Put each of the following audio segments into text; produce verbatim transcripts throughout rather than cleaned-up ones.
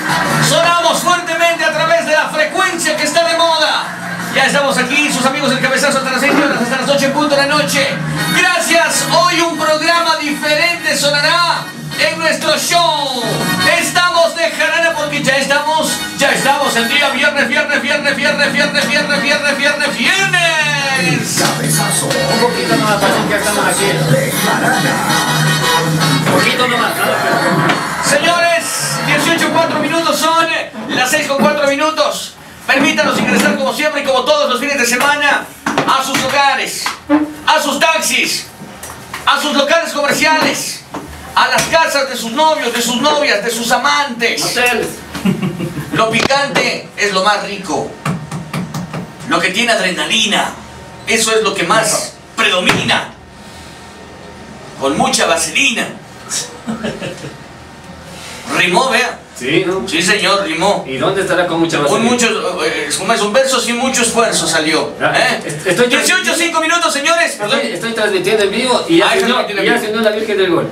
Sonamos fuertemente a través de la frecuencia que está de moda. Ya estamos aquí, sus amigos del Cabezazo, hasta las seis horas, hasta las ocho en punto de la noche. Gracias, hoy un programa diferente sonará en nuestro show. Estamos de jarana porque ya estamos, ya estamos el día viernes, viernes, viernes, viernes, viernes, viernes, viernes, viernes, viernes. Cabezazo. Un poquito nomás, parece que estamos aquí. De jarana. Un poquito nomás, Señores, dieciocho con cuatro minutos son las seis con cuatro minutos. Permítanos ingresar como siempre y como todos los fines de semana a sus hogares, a sus taxis, a sus locales comerciales, a las casas de sus novios, de sus novias, de sus amantes. Hoteles. Lo picante es lo más rico. Lo que tiene adrenalina, eso es lo que más predomina. Con mucha vaselina. Rimó, vea. Sí, ¿no? Sí, señor, rimó. ¿Y dónde estará con mucha Con vaselina? muchos, eh, como es un verso sin mucho esfuerzo salió. ¿Eh? Estoy dieciocho, cinco minutos, señores. Perdón. Estoy, estoy transmitiendo en vivo y ya, Ah, se, está unió, transmitiendo y en ya vivo. se unió la Virgen del Gol.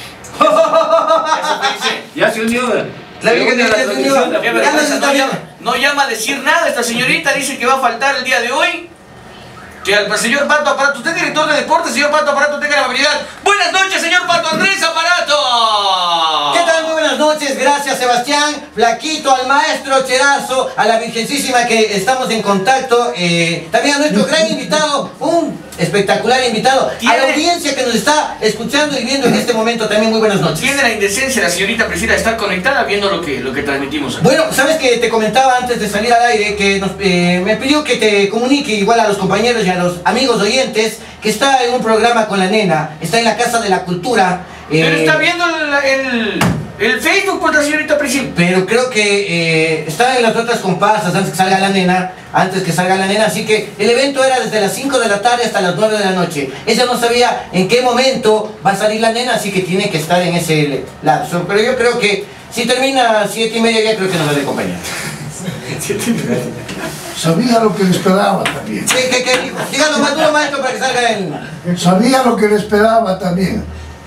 Eso te dice. Ya se unió. La Virgen del Gol, transmisión, ya se unió. la Qué primera. vergüenza, está no bien. llama, no llama a decir nada esta señorita, dice que va a faltar el día de hoy. Que al señor Pato Aparato, usted es director de deportes, señor Pato Aparato, tenga la amabilidad. Buenas noches, señor Pato Andrés Aparato. ¿Qué tal? Muy buenas noches, gracias Sebastián, Flaquito, al maestro Cherazo, a la Virgencísima que estamos en contacto, eh, también a nuestro gran invitado, un espectacular invitado, a la audiencia que nos está escuchando y viendo en este momento también muy buenas noches. Tiene la indecencia la señorita Priscila de estar conectada viendo lo que, lo que transmitimos aquí. Bueno, sabes que te comentaba antes de salir al aire que nos, eh, me pidió que te comunique igual a los compañeros y a los amigos oyentes que está en un programa con la nena, está en la Casa de la Cultura. eh, Pero está viendo el, el, el Facebook por la señorita Priscila. Pero creo que eh, está en las otras comparsas antes que salga la nena, antes que salga la nena, así que el evento era desde las cinco de la tarde hasta las nueve de la noche. Ella no sabía en qué momento va a salir la nena, así que tiene que estar en ese lapso. Pero yo creo que si termina a siete y media ya creo que nos va a acompañar. Sabía lo que le esperaba también. ¿Qué, qué, qué dijo? Dígalo más duro, maestro, para que salga el... Sabía lo que le esperaba también.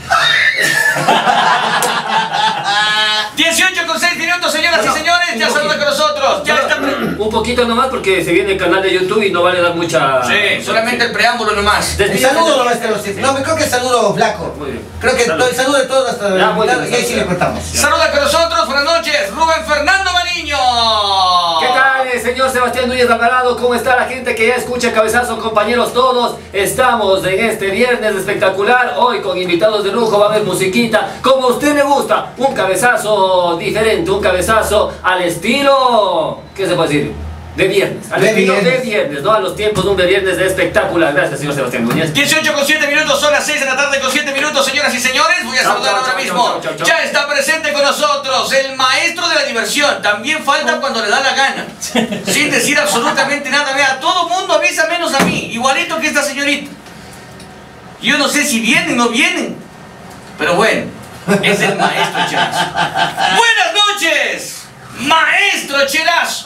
dieciocho con seis minutos, señoras y señores, ya saluda con nosotros. Ya está. Un poquito nomás porque se viene el canal de YouTube y no vale dar mucha... Sí, solamente el preámbulo nomás. El saludo, maestro. No, creo que el saludo flaco. Muy bien. Creo que Salud. todo el saludo de todos hasta Ya, muy bien, y ahí sí le cortamos. Saluda con nosotros, buenas noches, Rubén Fernando Mariño. ¿Qué tal, eh, señor Sebastián Núñez Alvarado? ¿Cómo está la gente que ya escucha Cabezazo, compañeros todos? Estamos en este viernes espectacular, hoy con invitados de lujo, va a haber musiquita, como a usted le gusta, un cabezazo diferente, un cabezazo al estilo, ¿qué se puede decir? De viernes, al De estilo viernes. de viernes, ¿no? A los tiempos de un de viernes espectacular. Gracias, señor Sebastián Núñez. dieciocho con siete minutos, son las seis de la tarde con siete minutos, señoras y señores. Voy a Chau, saludar chau, ahora chau, mismo. chau, chau, chau. Ya está presente con nosotros el maestro de la diversión. También falta cuando le da la gana. Sin decir absolutamente nada. Vea, todo mundo avisa menos a mí. Igualito que esta señorita. Yo no sé si vienen o no vienen. Pero bueno, es el maestro Cherazo. ¡Buenas noches! ¡Maestro Cherazo!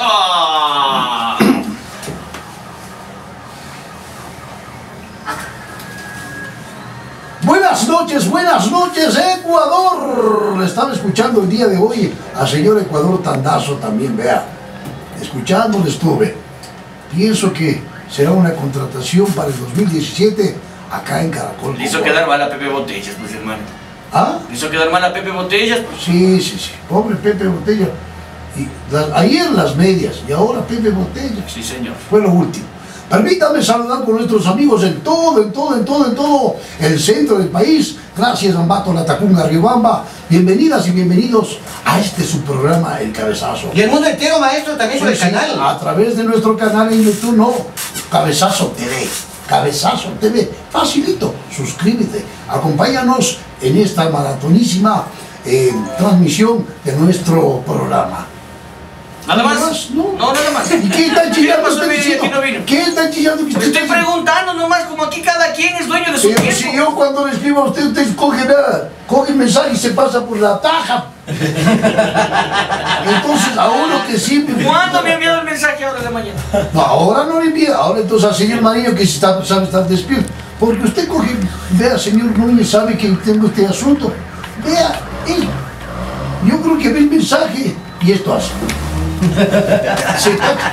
Buenas noches, buenas noches, Ecuador. Le estaba escuchando el día de hoy al señor Ecuador Tandazo también, vea. Escuchándole estuve. Pienso que será una contratación para el dos mil diecisiete acá en Caracol. Le hizo quedar mal a Pepe Botellas, pues hermano. ¿Ah? Le hizo quedar mal a Pepe Botellas, pues. Sí, sí, sí. Pobre Pepe Botella. Y las- ayer las medias y ahora Pepe Botella. Sí, señor. Fue lo último. Permítame saludar con nuestros amigos en todo, en todo, en todo, en todo el centro del país. Gracias, Ambato, Latacunga, Riobamba. Bienvenidas y bienvenidos a este su programa, El Cabezazo. Y el mundo entero, maestro, también por el Sí, sí, canal. a través de nuestro canal en YouTube, no. Cabezazo T V. Cabezazo T V. Facilito. Suscríbete. Acompáñanos en esta maratonísima eh, transmisión de nuestro programa. ¿Nada más? No. No, nada más. ¿Y qué tan ¿Qué chillando pasó, usted mi diciendo? aquí no vino? ¿Qué tan chillando que Le usted estoy está diciendo? preguntando nomás, como aquí cada quien es dueño de su Pero tiempo. si yo cuando le escribo a usted, usted coge nada, coge el mensaje y se pasa por la taja. Entonces, a uno que siempre... ¿Cuándo me ha enviado el mensaje ahora de la mañana? No, ahora no le envía, ahora entonces al señor Mariño que si está, sabe estar despierto. Porque usted coge, vea, señor Núñez, sabe que tengo este asunto. Vea, él, yo creo que ve el mensaje y Y esto hace. Se toca.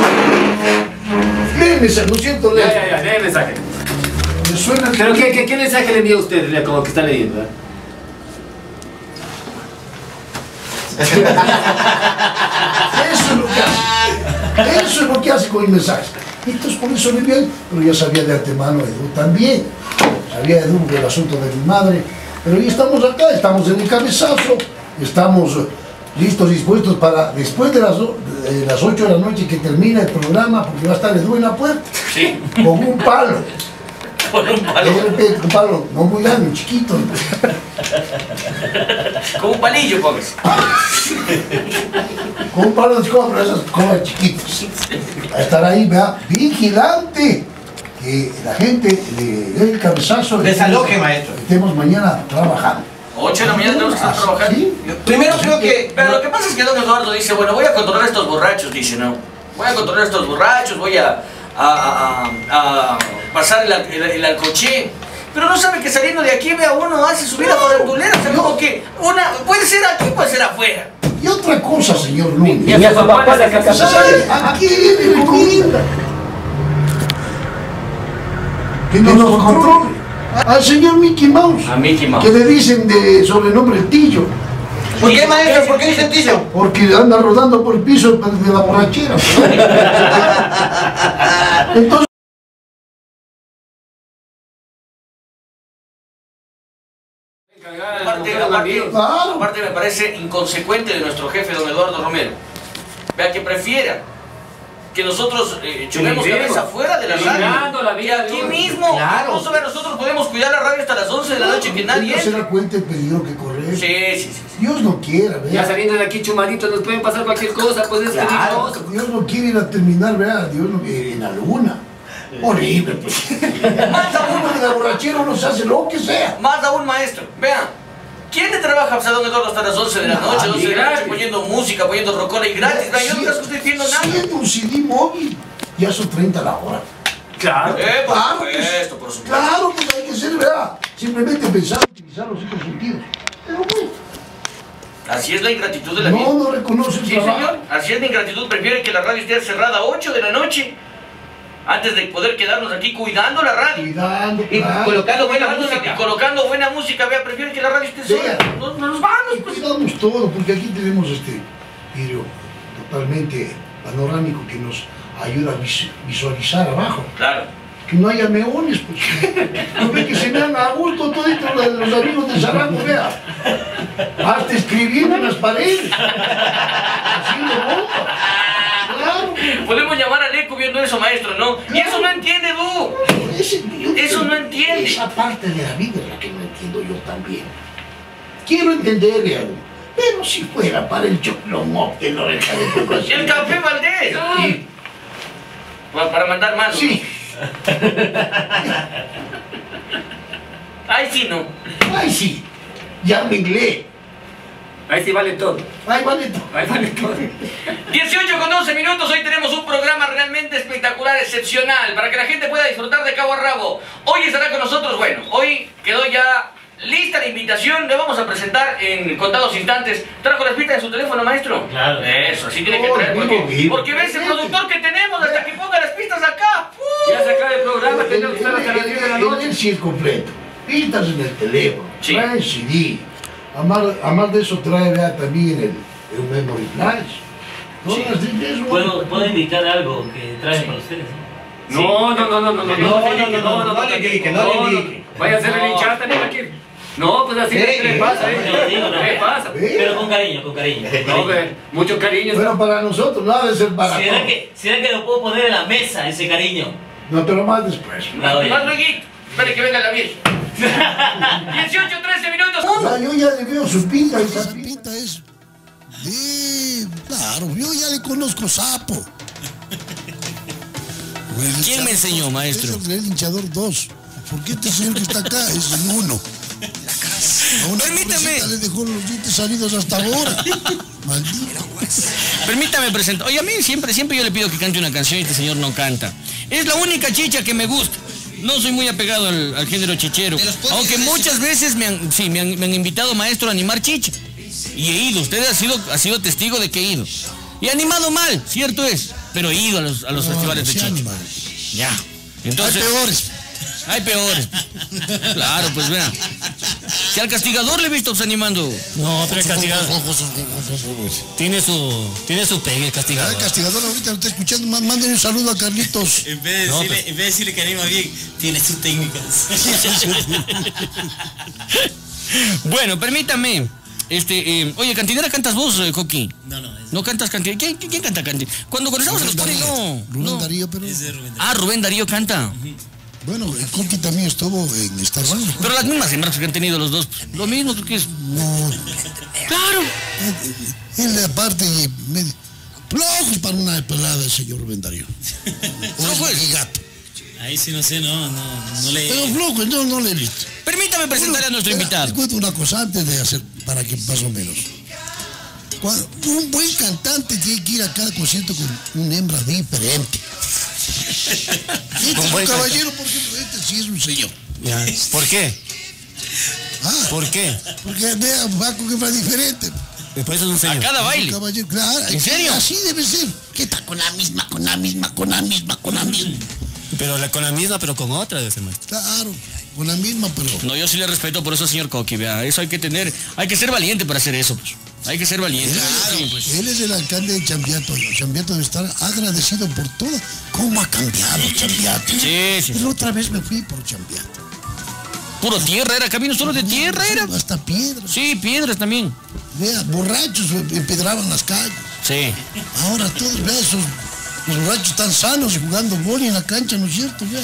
Lee mensaje, ¿no es cierto? Lee. Ya, ya, ya, lee el mensaje. Me suena ¿Pero qué, qué, qué mensaje le envió usted, Lea, como que está leyendo? ¿Eh? Eso es lo que hace. Eso es lo que hace con el mensaje. Entonces por eso le bien, pero ya sabía de antemano Edu también. Sabía Edu del asunto de mi madre. Pero ya estamos acá, estamos en el cabezazo, estamos listos, dispuestos para después de las, de las ocho de la noche que termina el programa, porque va a estar Edu en la puerta. Sí. Con un palo. Con un palo. Un palo, no muy grande, chiquito. Con un palillo, pobres. Con un palo de escoba, esas escobas chiquitas. A estar ahí, vea, vigilante. Que la gente le dé el cabezazo. Desaloje, maestro. Estemos mañana trabajando. ocho de la mañana tenemos que estar trabajando. ¿Sí? Primero creo que... Pero lo que pasa es que don Eduardo dice, bueno, voy a controlar a estos borrachos, dice, ¿no? Voy a controlar a estos borrachos, voy a, a, a, a, a pasar el, el, el alcoché. Pero no sabe que saliendo de aquí, vea, uno hace su vida farandulera, o sea, como que una, puede ser aquí, puede ser afuera. Y otra cosa, señor Lunes. Y a su papá le saca ¿Sabe? Aquí viene el comienda. Que no nos controle. Al señor Mickey Mouse. A Mickey Mouse. Que le dicen de sobrenombre el Tillo. ¿Por qué, maestro? ¿Por qué dice Tillo? Porque anda rodando por el piso de la borrachera. Entonces. Aparte, aparte, Claro. aparte me parece inconsecuente de nuestro jefe, don Eduardo Romero. Vea que prefiera que nosotros eh, chumemos Eliminemos. cabeza fuera de la Eliminando la radio. vida Que aquí libre. mismo, Claro. incluso vea, nosotros podemos cuidar la radio hasta las once de la noche, que nadie No se entre. da cuenta el peligro que corre. Sí, sí, sí. sí. Dios no quiera, Ya vea. saliendo de aquí chumaditos nos pueden pasar cualquier cosa, pues es Claro. peligroso. Dios no quiere ir a terminar, vea. Dios no quiere en la luna. Horrible, pues. Más uno de la borrachera uno se hace lo que sea. Más aún, maestro, vea. ¿Quién le trabaja a don Eduardo hasta las once de la noche, Nadie, doce de la noche, gratis. poniendo música, poniendo rocola y gratis? Vea, yo no estoy diciendo nada. Siendo un C D móvil, ya son treinta la hora. Claro. Eh, por Claro, supuesto, pues, por supuesto. Claro, pues hay que ser, vea. Simplemente pensar, utilizar los cinco sentidos. Pero bueno, Así es la ingratitud de la vida. no, no reconoce el Sí, trabajo. señor. Así es la ingratitud. Prefiere que la radio esté cerrada a ocho de la noche antes de poder quedarnos aquí cuidando la radio. Cuidando, Y claro. colocando buena Cuidando la- música. y colocando buena música. Vea, prefiere que la radio esté sola. Vea. No, no nos vamos, Y pues. cuidamos todo, porque aquí tenemos este vidrio totalmente panorámico que nos ayuda a vis- visualizar abajo. Claro. Que no haya meones, pues. No ve que se vean a gusto toditos los, los amigos de Zarango, vea. Hasta escribiendo en las paredes. Haciendo bomba. Claro. Podemos llamar al eco viendo eso, maestro, ¿no? Y eso no entiende, tú. Ese- yo- Eso no entiende. Esa parte de la vida es la que no entiendo yo también. Quiero entenderle algo. Pero si fuera para el choclomop de la oreja de tu Y el café Valdés. Sí. Pa- Para mandar más. Sí. Ay, sí, no. Ay, sí. Ya me inglés. Ahí sí vale todo. Ay, bonito. Ahí vale todo. dieciocho con doce minutos, hoy tenemos un programa realmente espectacular, excepcional, para que la gente pueda disfrutar de cabo a rabo. Hoy estará con nosotros, bueno, hoy quedó ya lista la invitación, le vamos a presentar en contados instantes. ¿Trajo las pistas de su teléfono, maestro? Claro. Eso, así tiene que Oh, traer, vivo, porque, vivo. porque ves el productor que tenemos hasta que ponga las pistas acá. ¡Uh! Ya se acaba el programa, tenemos que estar hasta las diez de la noche. El sí es completo. Pistas en el teléfono. Sí. Trae C D. Además, además de eso trae vea, también el, el memory flash. Sí. Todas de eso. ¿Puedo, ¿Puedo indicar algo que traje para ustedes? No, no, no, no, no, no, no, No, no, no, no, no le indique, no le indique. Vaya a hacer el hinchada también aquí. No, pues así, Sí, ¿qué le pasa? sí, eh? sí, no, ¿Qué le pasa? Ve. Pero con cariño, con cariño. con No, cariño. ve, mucho cariño. Bueno, para nosotros no ha de ser para ¿Será todos. que, ¿Será que lo puedo poner en la mesa, ese cariño? No te lo más después. La doy. Más luego, espere que venga la virgen. dieciocho, trece minutos. Ya, yo ya le veo su pinta. Esa pinta. Pinta es de... Claro, yo ya le conozco sapo. ¿Quién me enseñó, maestro? Es el hinchador dos. Porque este señor que está acá es el uno. A una Permítame. pobrecita le dejó los dientes salidos hasta ahora. Maldito. Permítame presentar. Oye, a mí siempre, siempre yo le pido que cante una canción y este señor no canta. Es la única chicha que me gusta. No soy muy apegado al, al género chichero. Aunque muchas veces me han, sí, me han, me han invitado, maestro, a animar chicha. Y he ido, usted ha sido, ha sido testigo de que he ido. Y animado mal, cierto es, pero he ido a los, a los no, festivales de chicha. Ya. Entonces, hay peores. Hay peores. Claro, pues vea. Si al castigador le he visto animando. No, pero el castigador tiene su tiene su pegue, el castigador. El castigador ahorita lo está escuchando, mándenle un saludo a Carlitos. En vez de decirle, no, pero... en vez de decirle que anima bien, tiene sus técnicas. Bueno, permítame. Este, eh, oye, Cantinera, ¿cantas vos, eh, Coqui? No, no. Es... ¿No cantas Cantinera? ¿Quién, ¿Quién canta Cantinera? Cuando conocemos a los ponen, no. Rubén no. Darío, pero... Es de Rubén Darío. Ah, Rubén Darío canta. Uh-huh. Bueno, el Coqui también estuvo en Star Wars. Pero las mismas embarcas que han tenido los dos. Lo mismo, ¿tú qué es? No. Claro. Él, aparte, medio... Flojos para una pelada el señor Rubén Darío. Flojos. Gato. Ahí sí no sé, no, no, no le... Pero flojos, no, no le he visto. Permítame presentarle bueno, a nuestro espera, invitado. Te cuento una cosa antes de hacer, para que más o menos. Cuando un buen cantante tiene que ir a cada concierto con una hembra diferente. Este es un caballero, por ejemplo, este sí es un señor. Ya. ¿Por qué? Ah, ¿Por qué? Porque vea, va con hembra diferente. Después es un señor. A cada baile. Caballero, claro. ¿En serio? Así debe ser. ¿Qué está con la misma, con la misma, con la misma, con la misma? Pero la, con la misma, pero con otra debe ser, maestro. Claro, con la misma, pero... No, yo sí le respeto por eso, señor Coqui, vea. Eso hay que tener, hay que ser valiente para hacer eso, pues. Hay que ser valiente. Claro, sí, pues. Él es el alcalde de Chambiato. Chambiato debe estar agradecido por todo. ¿Cómo ha cambiado Chambiato? Sí, sí. Pero otra vez me fui por Chambiato. Puro tierra, era camino solo de tierra, era. Hasta piedras. Sí, piedras también. Vea, borrachos empedraban las calles. Sí. Ahora todos, vea, esos los borrachos están sanos y jugando gol en la cancha, ¿no es cierto? Vea.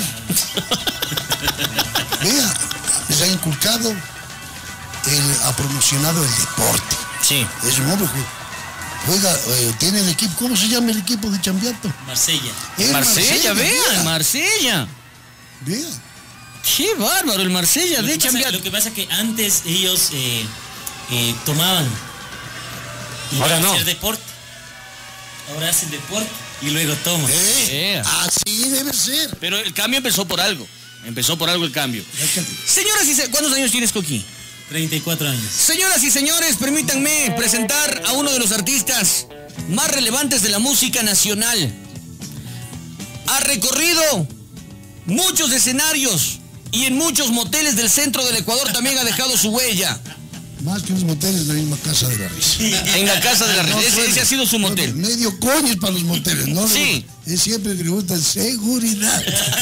Vea, les ha inculcado, el, ha promocionado el deporte. Sí. Es un hombre que juega, eh, tiene el equipo, ¿cómo se llama el equipo de Chambiato? Marsella. Marsella, Marsella, vea, Marsella. Vea. Qué bárbaro, el Marsella de Chambiato. Lo que pasa es que antes ellos eh, eh, tomaban. Y ahora no. Hacer deporte. Ahora hacen deporte y luego toman. Eh, Eh. Así debe ser. Pero el cambio empezó por algo. Empezó por algo el cambio. Señoras y señores, ¿cuántos años tienes, Coqui? treinta y cuatro años. Señoras y señores, permítanme presentar a uno de los artistas más relevantes de la música nacional. Ha recorrido muchos escenarios y en muchos moteles del centro del Ecuador también ha dejado su huella. Más que unos moteles en la misma Casa de la Risa. En la Casa de la Risa, No, ese, bueno, ese ha sido su motel. Bueno, medio coño es para los moteles, ¿no? Sí. Es siempre preguntan seguridad.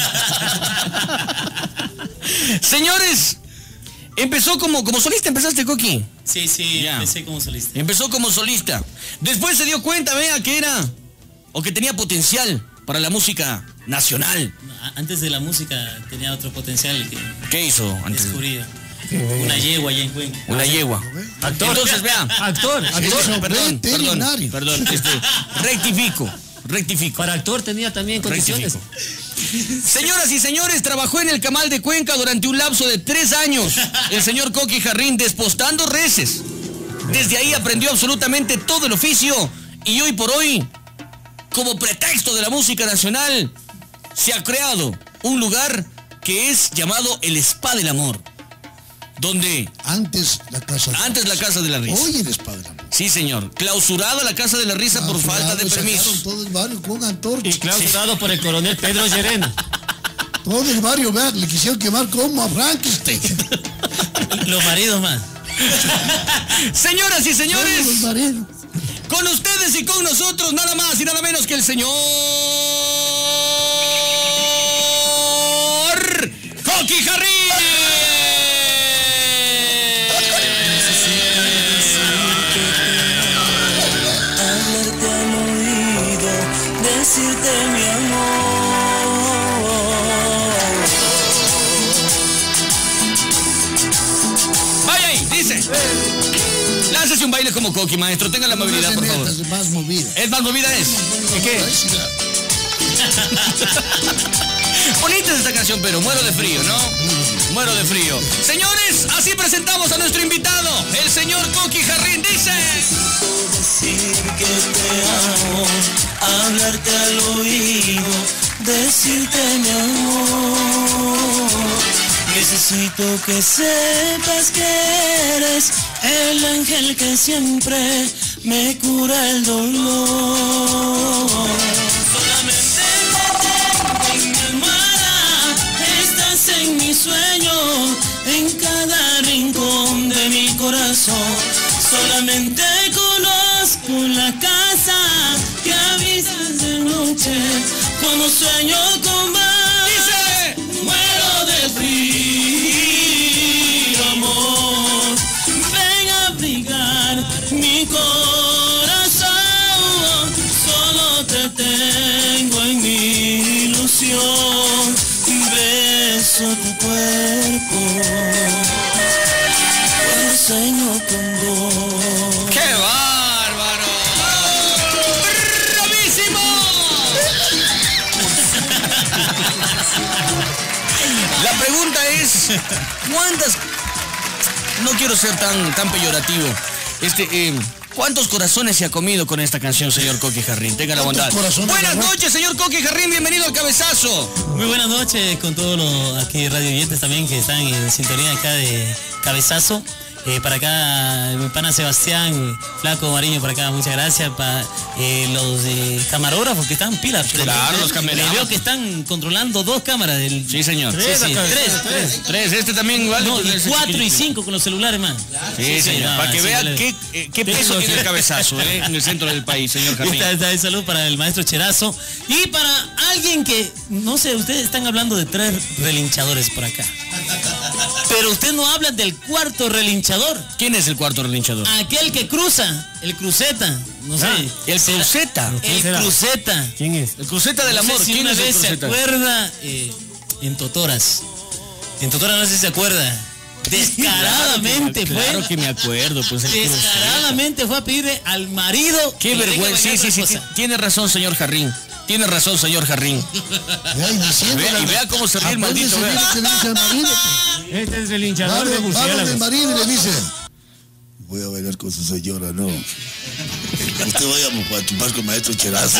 Señores, empezó como, como solista, ¿empezaste, Coqui? Sí, sí, Ya. empecé como solista. Empezó como solista. Después se dio cuenta, vea, que era, o que tenía potencial para la música nacional. Antes de la música tenía otro potencial que ¿Qué hizo antes? descubrí. Una yegua allá en Cuenca. Una yegua. Actor. Entonces, vea. Actor. Este, actor. perdón, perdón, veterinario. perdón, este, rectifico, rectifico. Para actor tenía también condiciones. Rectifico. Señoras y señores, trabajó en el Camal de Cuenca durante un lapso de tres años. El señor Coqui Jarrín despostando reses. Desde ahí aprendió absolutamente todo el oficio y hoy por hoy, como pretexto de la música nacional, se ha creado un lugar que es llamado el Spa del Amor. Donde Antes la Casa de antes la Risa. Casa de la Risa. Hoy el Spa del Amor. Sí, señor. Clausurada la Casa de la Risa por falta de Sacaron permiso. Todo el barrio con antorcha. Y clausurado por el coronel Pedro Llerena. Todo el barrio, vea, le quisieron quemar como a Frankenstein. Los maridos más. Señoras y Todos señores, los maridos. con ustedes y con nosotros nada más y nada menos que el señor Coqui Jarrín. Hablarte al oído, decirte mi amor. Vaya ahí, dice. Láncese un baile como Coqui, maestro. Tenga la amabilidad, por favor. Es más movida. ¿Es más movida es? ¿Y qué? Bonita es esta canción, pero muero de frío, ¿no? Muero de frío. Señores, así presentamos a nuestro invitado, el señor Coqui Jarrín. Dice... Decir que te amo, hablarte al oído, decirte mi amor. Necesito que sepas que eres el ángel que siempre me cura el dolor. Solamente en mi almohada estás en mi sueño, en cada rincón de mi corazón. Solamente conozco la casa que avisas de noche cuando sueño con vos. Muero de frío, amor. Ven a abrigar mi corazón. Solo te tengo en mi ilusión. Beso tu cuerpo cuando sueño con vos. ¡Qué bárbaro! ¡Bravísimo! La pregunta es, ¿cuántas... No quiero ser tan, tan peyorativo. Este, eh, ¿cuántos corazones se ha comido con esta canción, señor Coqui Jarrín? Tenga la bondad. Buenas noches, señor Coqui Jarrín, bienvenido al Cabezazo. Muy buenas noches con todos los aquí radio oyentes también que están en sintonía acá de Cabezazo. Eh, para acá, mi pana Sebastián, Flaco Mariño, por acá, muchas gracias. Para eh, los eh, camarógrafos que están pilas. Claro, los camarógrafos. Veo que están controlando dos cámaras. Del... Sí, señor. Tres, sí, sí, tres, tres, tres. Tres, este también igual. No, y cuatro y cinco con los celulares, man. Sí, sí, señor. No, para que vean qué, eh, qué peso tiene el Cabezazo eh, en el centro del país, señor Jarrín. Esta, esta es salud para el maestro Cherazo. Y para alguien que, no sé, ustedes están hablando de tres relinchadores por acá. Pero usted no habla del cuarto relinchador. ¿Quién es el cuarto relinchador? Aquel que cruza, el cruceta. No sé. Ah, el cruceta. El cruceta. ¿Quién es? El cruceta del amor. No sé si ¿Quién una es el vez se cruceta? acuerda eh, en Totoras. En Totoras no sé si se acuerda. Descaradamente claro, fue. Claro que me acuerdo, pues. El descaradamente fue a pedirle al marido. Qué vergüenza. Sí, sí, sí. Tiene razón, señor Jarrín. Tiene razón, señor Jarrín. Vea, y vea cómo se ríe el maldito. Este es el hinchador de murciélagos. El marido y le dice: voy a bailar con su señora, no. Usted vaya a chupar con el maestro Cherazo.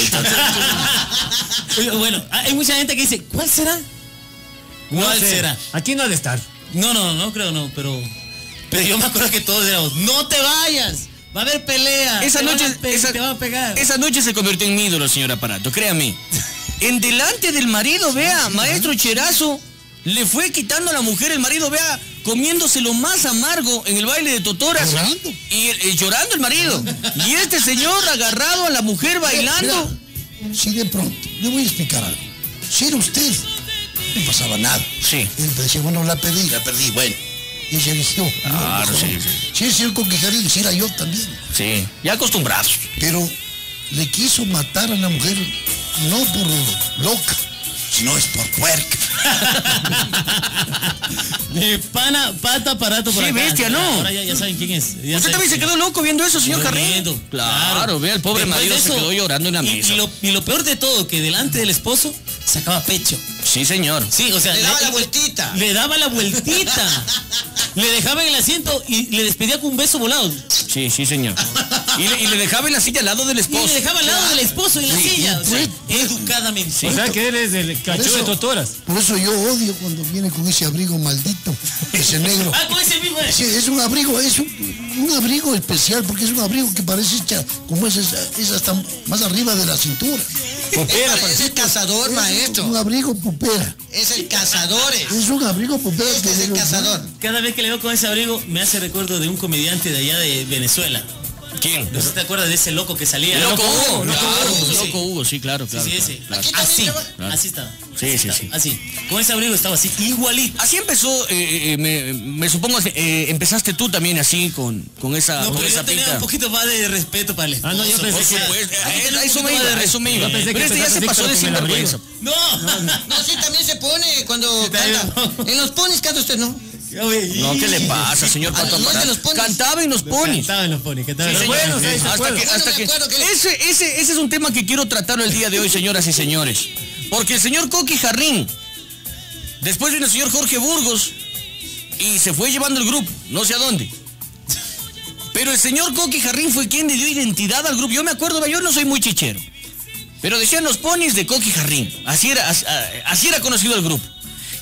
Bueno, hay mucha gente que dice, ¿cuál será? ¿Cuál no sé. será? Aquí no ha de estar. No, no, no creo, no, pero... Pero yo me acuerdo que todos éramos, ¡no te vayas! Va a haber pelea. Esa te noche, van a pe- esa, te van a pegar. Esa noche se convirtió en mi ídolo, señor Aparato, créame. En delante del marido, vea, maestro Cherazo, le fue quitando a la mujer, el marido, vea, comiéndose lo más amargo en el baile de Totoras. ¿Llorando? Y eh, llorando el marido. Y este señor agarrado a la mujer bailando. Mira, si de pronto, le voy a explicar algo. Si era usted, no pasaba nada. Sí. Él decía, bueno, la perdí, la perdí, bueno. Y ella eligió. Claro, no, sí, sí. Si es el Coqui Jarrín, si era yo también. Sí, ya acostumbrados. Pero le quiso matar a la mujer, no por loca, sino es por puerca. Mi pana, pata aparato por Sí, acá. bestia, ¿no? Ahora ya, ya saben quién es. Ya ¿Usted saben también se quién quedó loco viendo eso, señor Yo Jarrín? viendo, Claro, claro. vea, el pobre Después marido de se eso, quedó llorando en la y- mesa. Y lo, y lo peor de todo, que delante del esposo sacaba pecho. Sí, señor. Sí, o sea... Le daba la vueltita. Le daba la vueltita. Le dejaba en el asiento y le despedía con un beso volado. Sí, sí, señor. Y le, y le dejaba en la silla al lado del Y esposo. le dejaba al lado del esposo en la Sí, silla. O sea, sí. educadamente. O sea que él es el Por cacho eso- de Totoras. Por eso yo odio cuando viene con ese abrigo maldito, ese negro. Ah, con ese mismo es. Sí, es un abrigo, es un, un abrigo especial, porque es un abrigo que parece hecha, como es, es, es hasta más arriba de la cintura. Popera, Es el cazador, Es maestro. un abrigo popera. Es el cazador. Es un abrigo popera. Este que es el digo, cazador. Cada vez que le veo con ese abrigo me hace recuerdo de un comediante de allá de Venezuela. ¿Quién? ¿No se te acuerdas de ese loco que salía? Loco Hugo, Loco claro, Hugo, sí. Loco Hugo, sí, claro, claro. Sí, sí, claro, ese. claro. Aquí también Así, estaba. así estaba. Sí, Así sí, estaba, sí. Así. Con ese abrigo estaba así, igualito. Así empezó, eh, eh, me, me supongo, eh, empezaste tú también así, con, con esa, No, con pero esa yo tenía pinta. un poquito más de respeto para el esposo. Ah, no, yo pensé por que- supuesto. Pues, Hay que a, tener a un eso poquito me más iba, de a eso me iba. Yo pensé que Pero este ya se empezaste pasó de con el abrigo. sinvergüenza. No. No, sí, también se pone cuando canta. En los ponis canta usted, ¿no? No, ¿qué le pasa, señor Pato Ah, no, Aparato? de los ponis. Cantaba en los ponis. Cantaba en los ponis, cantaba en Sí, los señor. ponis. Bueno, sí, hasta acuerdo. que, hasta Bueno, que- me acuerdo que- ese, ese, ese es un tema que quiero tratarlo el día de hoy, señoras y señores. Porque el señor Coqui Jarrín, después vino el señor Jorge Burgos y se fue llevando el grupo, no sé a dónde. Pero el señor Coqui Jarrín fue quien le dio identidad al grupo. Yo me acuerdo, yo no soy muy chichero, pero decían los ponis de Coqui Jarrín. Así era, así, así era conocido el grupo.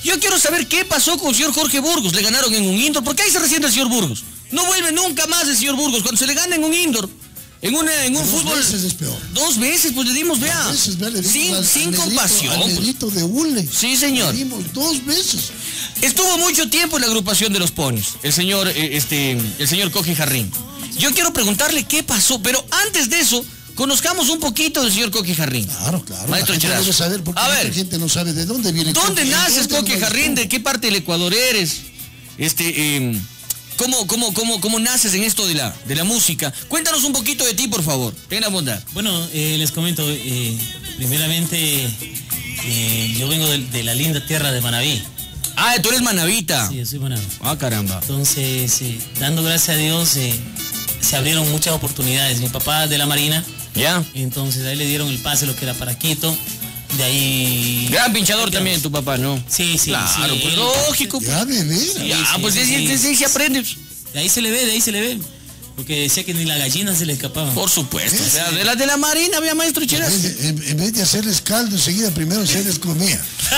Yo quiero saber qué pasó con el señor Jorge Burgos. Le ganaron en un indoor. ¿Por qué ahí se resiente el señor Burgos? No vuelve nunca más el señor Burgos. Cuando se le gana en un indoor, en, una, en un Dos fútbol... Dos veces es peor. Dos veces, pues le dimos, vea. Dos veces, vea, le dimos sin al, sin al negrito, compasión. al Pues. negrito de hule. Sí, señor. Le dimos dos veces. Estuvo mucho tiempo en la agrupación de los Ponios, el señor, eh, este, el señor Coque Jarrín. Yo quiero preguntarle qué pasó, pero antes de eso, conozcamos un poquito del señor Coque Jarrín. Claro, claro. Maestro la gente Cherazo. debe saber porque A mucha ver, gente no sabe de dónde viene. ¿dónde Coque, naces, dónde Coque lo Jarrín? nació. ¿De qué parte del Ecuador eres? Este, eh, ¿cómo, cómo, cómo, cómo naces en esto de la, de la música? Cuéntanos un poquito de ti, por favor. Ten la bondad. Bueno, eh, les comento, eh, primeramente, eh, yo vengo de, de la linda tierra de Manabí. Ah, tú eres manabita. Sí, yo soy Manabí. Ah, caramba. Entonces, eh, dando gracias a Dios, eh, se abrieron muchas oportunidades. Mi papá de la Marina, Ya. entonces ahí le dieron el pase, lo que era para Quito. De ahí... Gran pinchador también tu papá, ¿no? Sí, sí, Claro, sí. pues él- lógico. Pues. Ya, de veras. Sí, Ya, sí, pues sí, de ahí sí, de ahí sí. se aprende. De ahí se le ve, de ahí se le ve. Porque decía que ni la gallina se le escapaba. Por supuesto. O sea, de la de la Marina había maestro En Cherazo. vez, de, en, en vez de hacerles caldo enseguida, primero se les comía.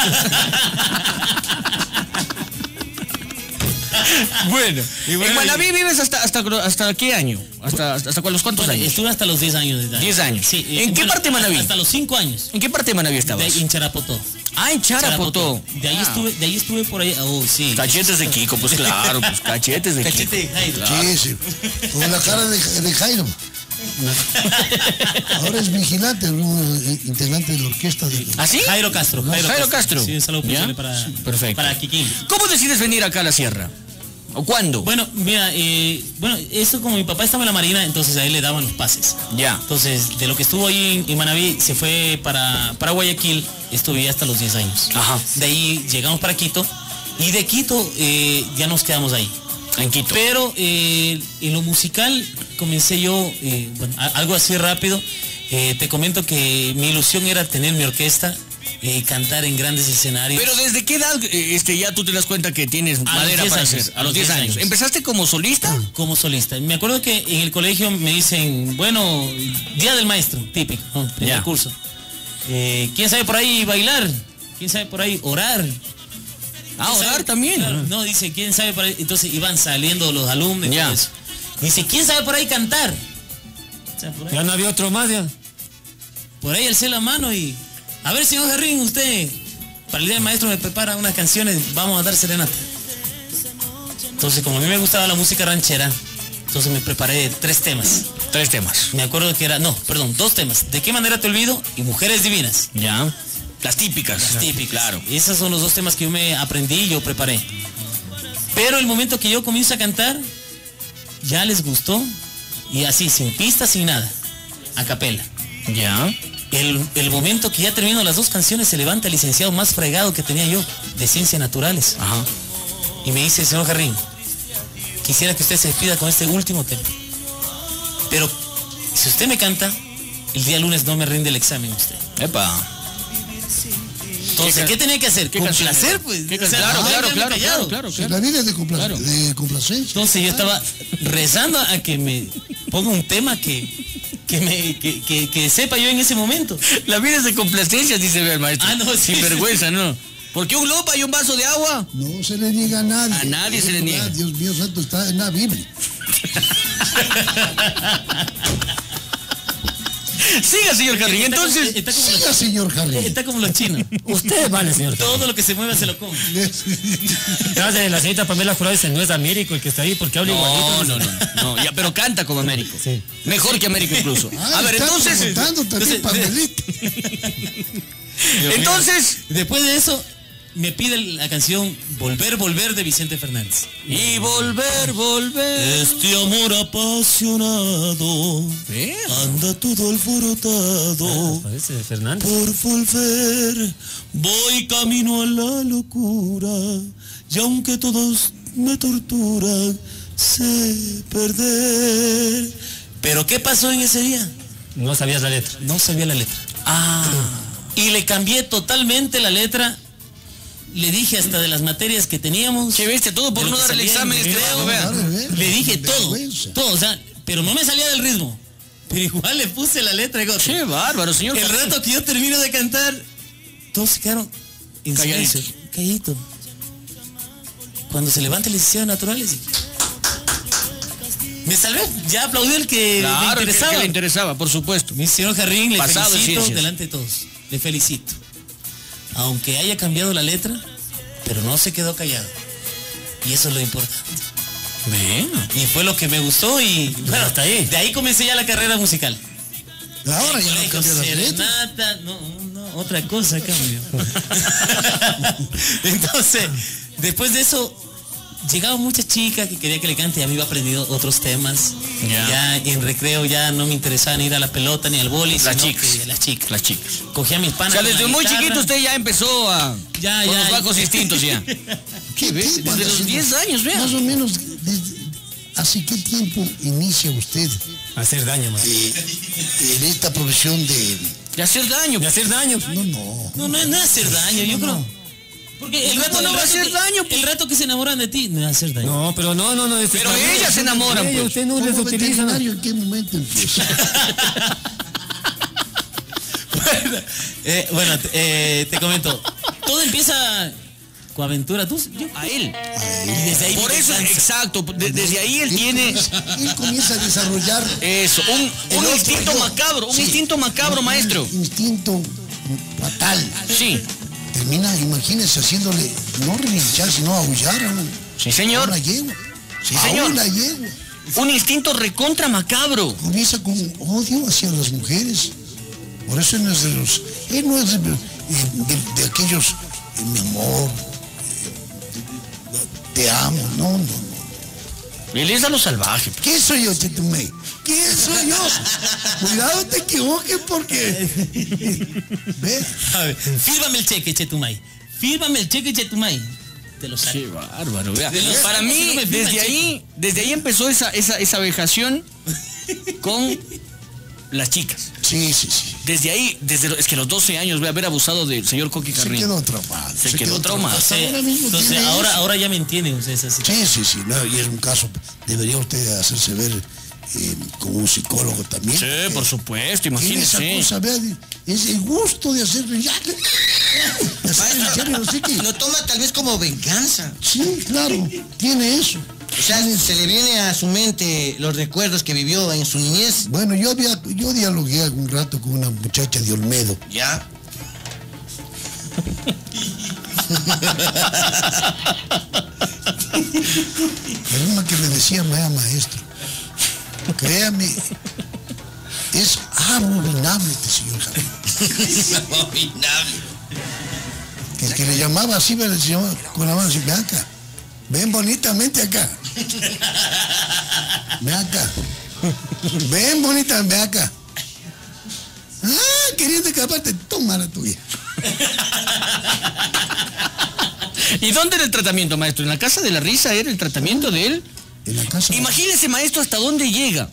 Bueno, Y bueno, en Manabí y- vives hasta, hasta, hasta qué año? ¿Hasta, hasta, hasta los cuántos Bueno, años? estuve hasta los diez años de edad. diez años. Sí. ¿En eh, qué parte de Manabí? Hasta los cinco años. ¿En qué parte de Manabí De, estabas? en Charapotó. Ah, en Charapotó. De ahí Ah. estuve, de ahí estuve por ahí. Oh, sí. Cachetes de Kiko, pues claro, pues cachetes de Cachete Kiko. de Jairo. Sí, sí. Con la cara de, de Jairo. Ahora es vigilante, un eh, integrante de la orquesta de... ¿Ah, sí? Jairo Castro. Jairo Castro. Sí, un saludo ¿Ya? especial para, Perfecto. para Kikín. ¿Cómo decides venir acá a la sierra? ¿O cuándo? Bueno, mira, eh, bueno, esto como mi papá estaba en la Marina, entonces a él le daban los pases. Ya. Entonces, de lo que estuvo ahí en, en Manabí, se fue para, para Guayaquil, estuve hasta los diez años. Ajá. De ahí llegamos para Quito, y de Quito eh, ya nos quedamos ahí. En Quito. Pero eh, en lo musical comencé yo, eh, bueno, a- algo así rápido. Eh, te comento que mi ilusión era tener mi orquesta, eh, cantar en grandes escenarios. Pero ¿desde qué edad eh, este, ya tú te das cuenta que tienes los madera diez para años, hacer? A los diez años. ¿Empezaste como solista? Como solista. Me acuerdo que en el colegio me dicen, bueno, Día del Maestro, típico, ¿no? Primer Ya. curso. Eh, ¿Quién sabe por ahí bailar? ¿Quién sabe por ahí orar? Ah, ¿Quién orar sabe? también. Claro, no, dice, ¿quién sabe por ahí? Entonces iban saliendo los alumnos y Ya. todo eso. Dice, ¿quién sabe por ahí cantar? O sea, por ahí, Ya no había otro más, ya. por ahí alcé la mano y... A ver, señor Jarrín, usted, para el Día del Maestro me prepara unas canciones, vamos a dar serenata. Entonces, como a mí me gustaba la música ranchera, entonces me preparé tres temas. Tres temas. Me acuerdo que era, no, perdón, dos temas. ¿De qué manera te olvido? Y Mujeres Divinas. Ya. Las típicas. Las típicas. Claro. Esos son los dos temas que yo me aprendí y yo preparé. Pero el momento que yo comienzo a cantar, ya les gustó. Y así, sin pistas, sin nada. A capela. Ya. El, el momento que ya termino las dos canciones, se levanta el licenciado más fregado que tenía yo, de Ciencias Naturales. Ajá. Y me dice, señor Jarrín, quisiera que usted se despida con este último tema. Pero si usted me canta, el día lunes no me rinde el examen usted. Epa. Entonces, ¿qué tenía que hacer? ¿Qué canción Complacer, era? pues. ¿Qué O sea, canción? Claro, no claro, quedarme claro, callado. claro, O sea, la vida es de, compla- Claro. de complacencia. Entonces yo estaba rezando a que me ponga un tema que, que, me, que, que, que sepa yo en ese momento. La vida es de complacencia, dice el maestro. Ah, no, sí, Sin sí. vergüenza, ¿no? Porque un lopa y un vaso de agua. No se le niega a nadie. A nadie se le Es niega. verdad, Dios mío santo, está en la Biblia. Siga, señor Jarrín. Está como- Entonces, está como, Siga, señor Harry. está como los chinos. Usted vale, señor. Todo lo que se mueva se lo come. Gracias, la señorita Pamela Jurado dice, no es Américo el que está ahí porque habla no, igualito. no, no, no, ya, pero canta como Américo. Sí. Mejor que Américo incluso. Ah, A ver, está entonces, preguntando también, Pamelita. entonces, Después de eso, me pide la canción Volver, Volver de Vicente Fernández. y volver, volver. Este amor apasionado ¿Eh? anda todo alborotado. Parece Fernández. Por volver voy camino a la locura y aunque todos me torturan sé perder. Pero ¿qué pasó en ese día? No sabías la letra. No sabía la letra. Ah. Y le cambié totalmente la letra. Le dije hasta de las materias que teníamos. Che, viste, todo por de lo no que dar el salía examen en este el vago, video. vea. Claro, ¿eh? Le dije todo, Vergüenza. todo, o sea, pero no me salía del ritmo. Pero igual le puse la letra. Digo, Che, bárbaro, señor el Jarrín. rato que yo termino de cantar, todos se quedaron en Calladitos. silencio, calladito. cuando se levante les hicieron naturales. Y... me salvé, ya aplaudió el que claro, me interesaba. El que le interesaba, por supuesto. Mi señor Jarrín, le Pasado felicito delante de todos. Le felicito. Aunque haya cambiado la letra, pero no se quedó callado. Y eso es lo importante. Bueno. Y fue lo que me gustó y bueno, hasta ahí. De ahí comencé ya la carrera musical. Ahora ya no cambió la letra. No, no, otra cosa cambio. Entonces, después de eso, llegaban muchas chicas que quería que le cante y a mí iba aprendiendo otros temas. Yeah. Ya en recreo ya no me interesaba ni ir a la pelota ni al boli. Las chicas. Las chicas. Las chicas. Cogía a mis panas. O sea, desde muy chiquito usted ya empezó a... Ya, con ya. los bajos instintos ya. ¿Qué ¿Ves? tiempo Desde anda los diez años, vea. Más o menos, desde, ¿hace qué tiempo inicia usted hacer daño, man? eh, en esta profesión de... De hacer daño. De hacer daño. No, no. No, no es no hacer daño, yo creo. Porque el rato no va a hacer que, daño. El rato que se enamoran de ti, no va a hacer daño. No, pero no, no, no. Este pero ellas se enamoran, pues. Usted no les utiliza. ¿En qué momento empieza? bueno, eh, bueno eh, te comento. Todo empieza con aventura. ¿Tú? Yo, a él. A él. Y desde ahí por eso, exacto. De, desde ahí él, él tiene... Comienza, él comienza a desarrollar... Eso, un, un instinto yo. macabro, un sí, instinto macabro, un, maestro. Un instinto fatal. Sí. Termina, imagínese, haciéndole, no relinchar, sino aullar a una, sí, señor. a una yegua. Sí, señor. A una yegua. Un instinto recontra macabro. Comienza con odio hacia las mujeres. Por eso él no es de los... Él no es de, de, de, de aquellos, eh, mi amor, eh, te amo, no, no, no. Él es a lo salvaje. ¿Qué soy yo, Chetumey? ¿Qué soy yo? Cuidado, te equivoques porque... ¿Ves? A ver, fírmame el cheque, Chetumay. Fírmame el cheque, Chetumay. Te lo saco. Qué bárbaro, vea. Para mí, desde ahí, desde ahí empezó esa, esa, esa vejación con las chicas. Sí, sí, sí. Desde ahí, desde lo, es que los doce años voy a haber abusado del señor Coqui Jarrín. Se quedó traumado. Se, se quedó, quedó traumado. Sí, ahora mismo entonces, ahora, ahora ya me entienden ustedes. Sí, sí, sí. No, y es un caso, debería usted hacerse ver eh, como un psicólogo también. Sí, eh, por supuesto, imagínese. Esa cosa, vea, es el gusto de hacer brillar. No sé qué. Lo toma tal vez como venganza. Sí, claro, tiene eso. O sea, se le viene a su mente los recuerdos que vivió en su niñez. Bueno, yo había, yo dialogué algún rato con una muchacha de Olmedo. ¿Ya? Era una que me decía, me maestro. Créame, es abominable este señor Javier. Es abominable. Que el que le llamaba así, me le llamaba con la mano así, ven acá. Ven bonitamente acá. Ven acá. Ven bonita, ven acá. Ah, queriendo escaparte, toma la tuya. ¿Y dónde era el tratamiento, maestro? ¿En la casa de la risa era el tratamiento de él? En la casa. Imagínese, maestro, hasta dónde llega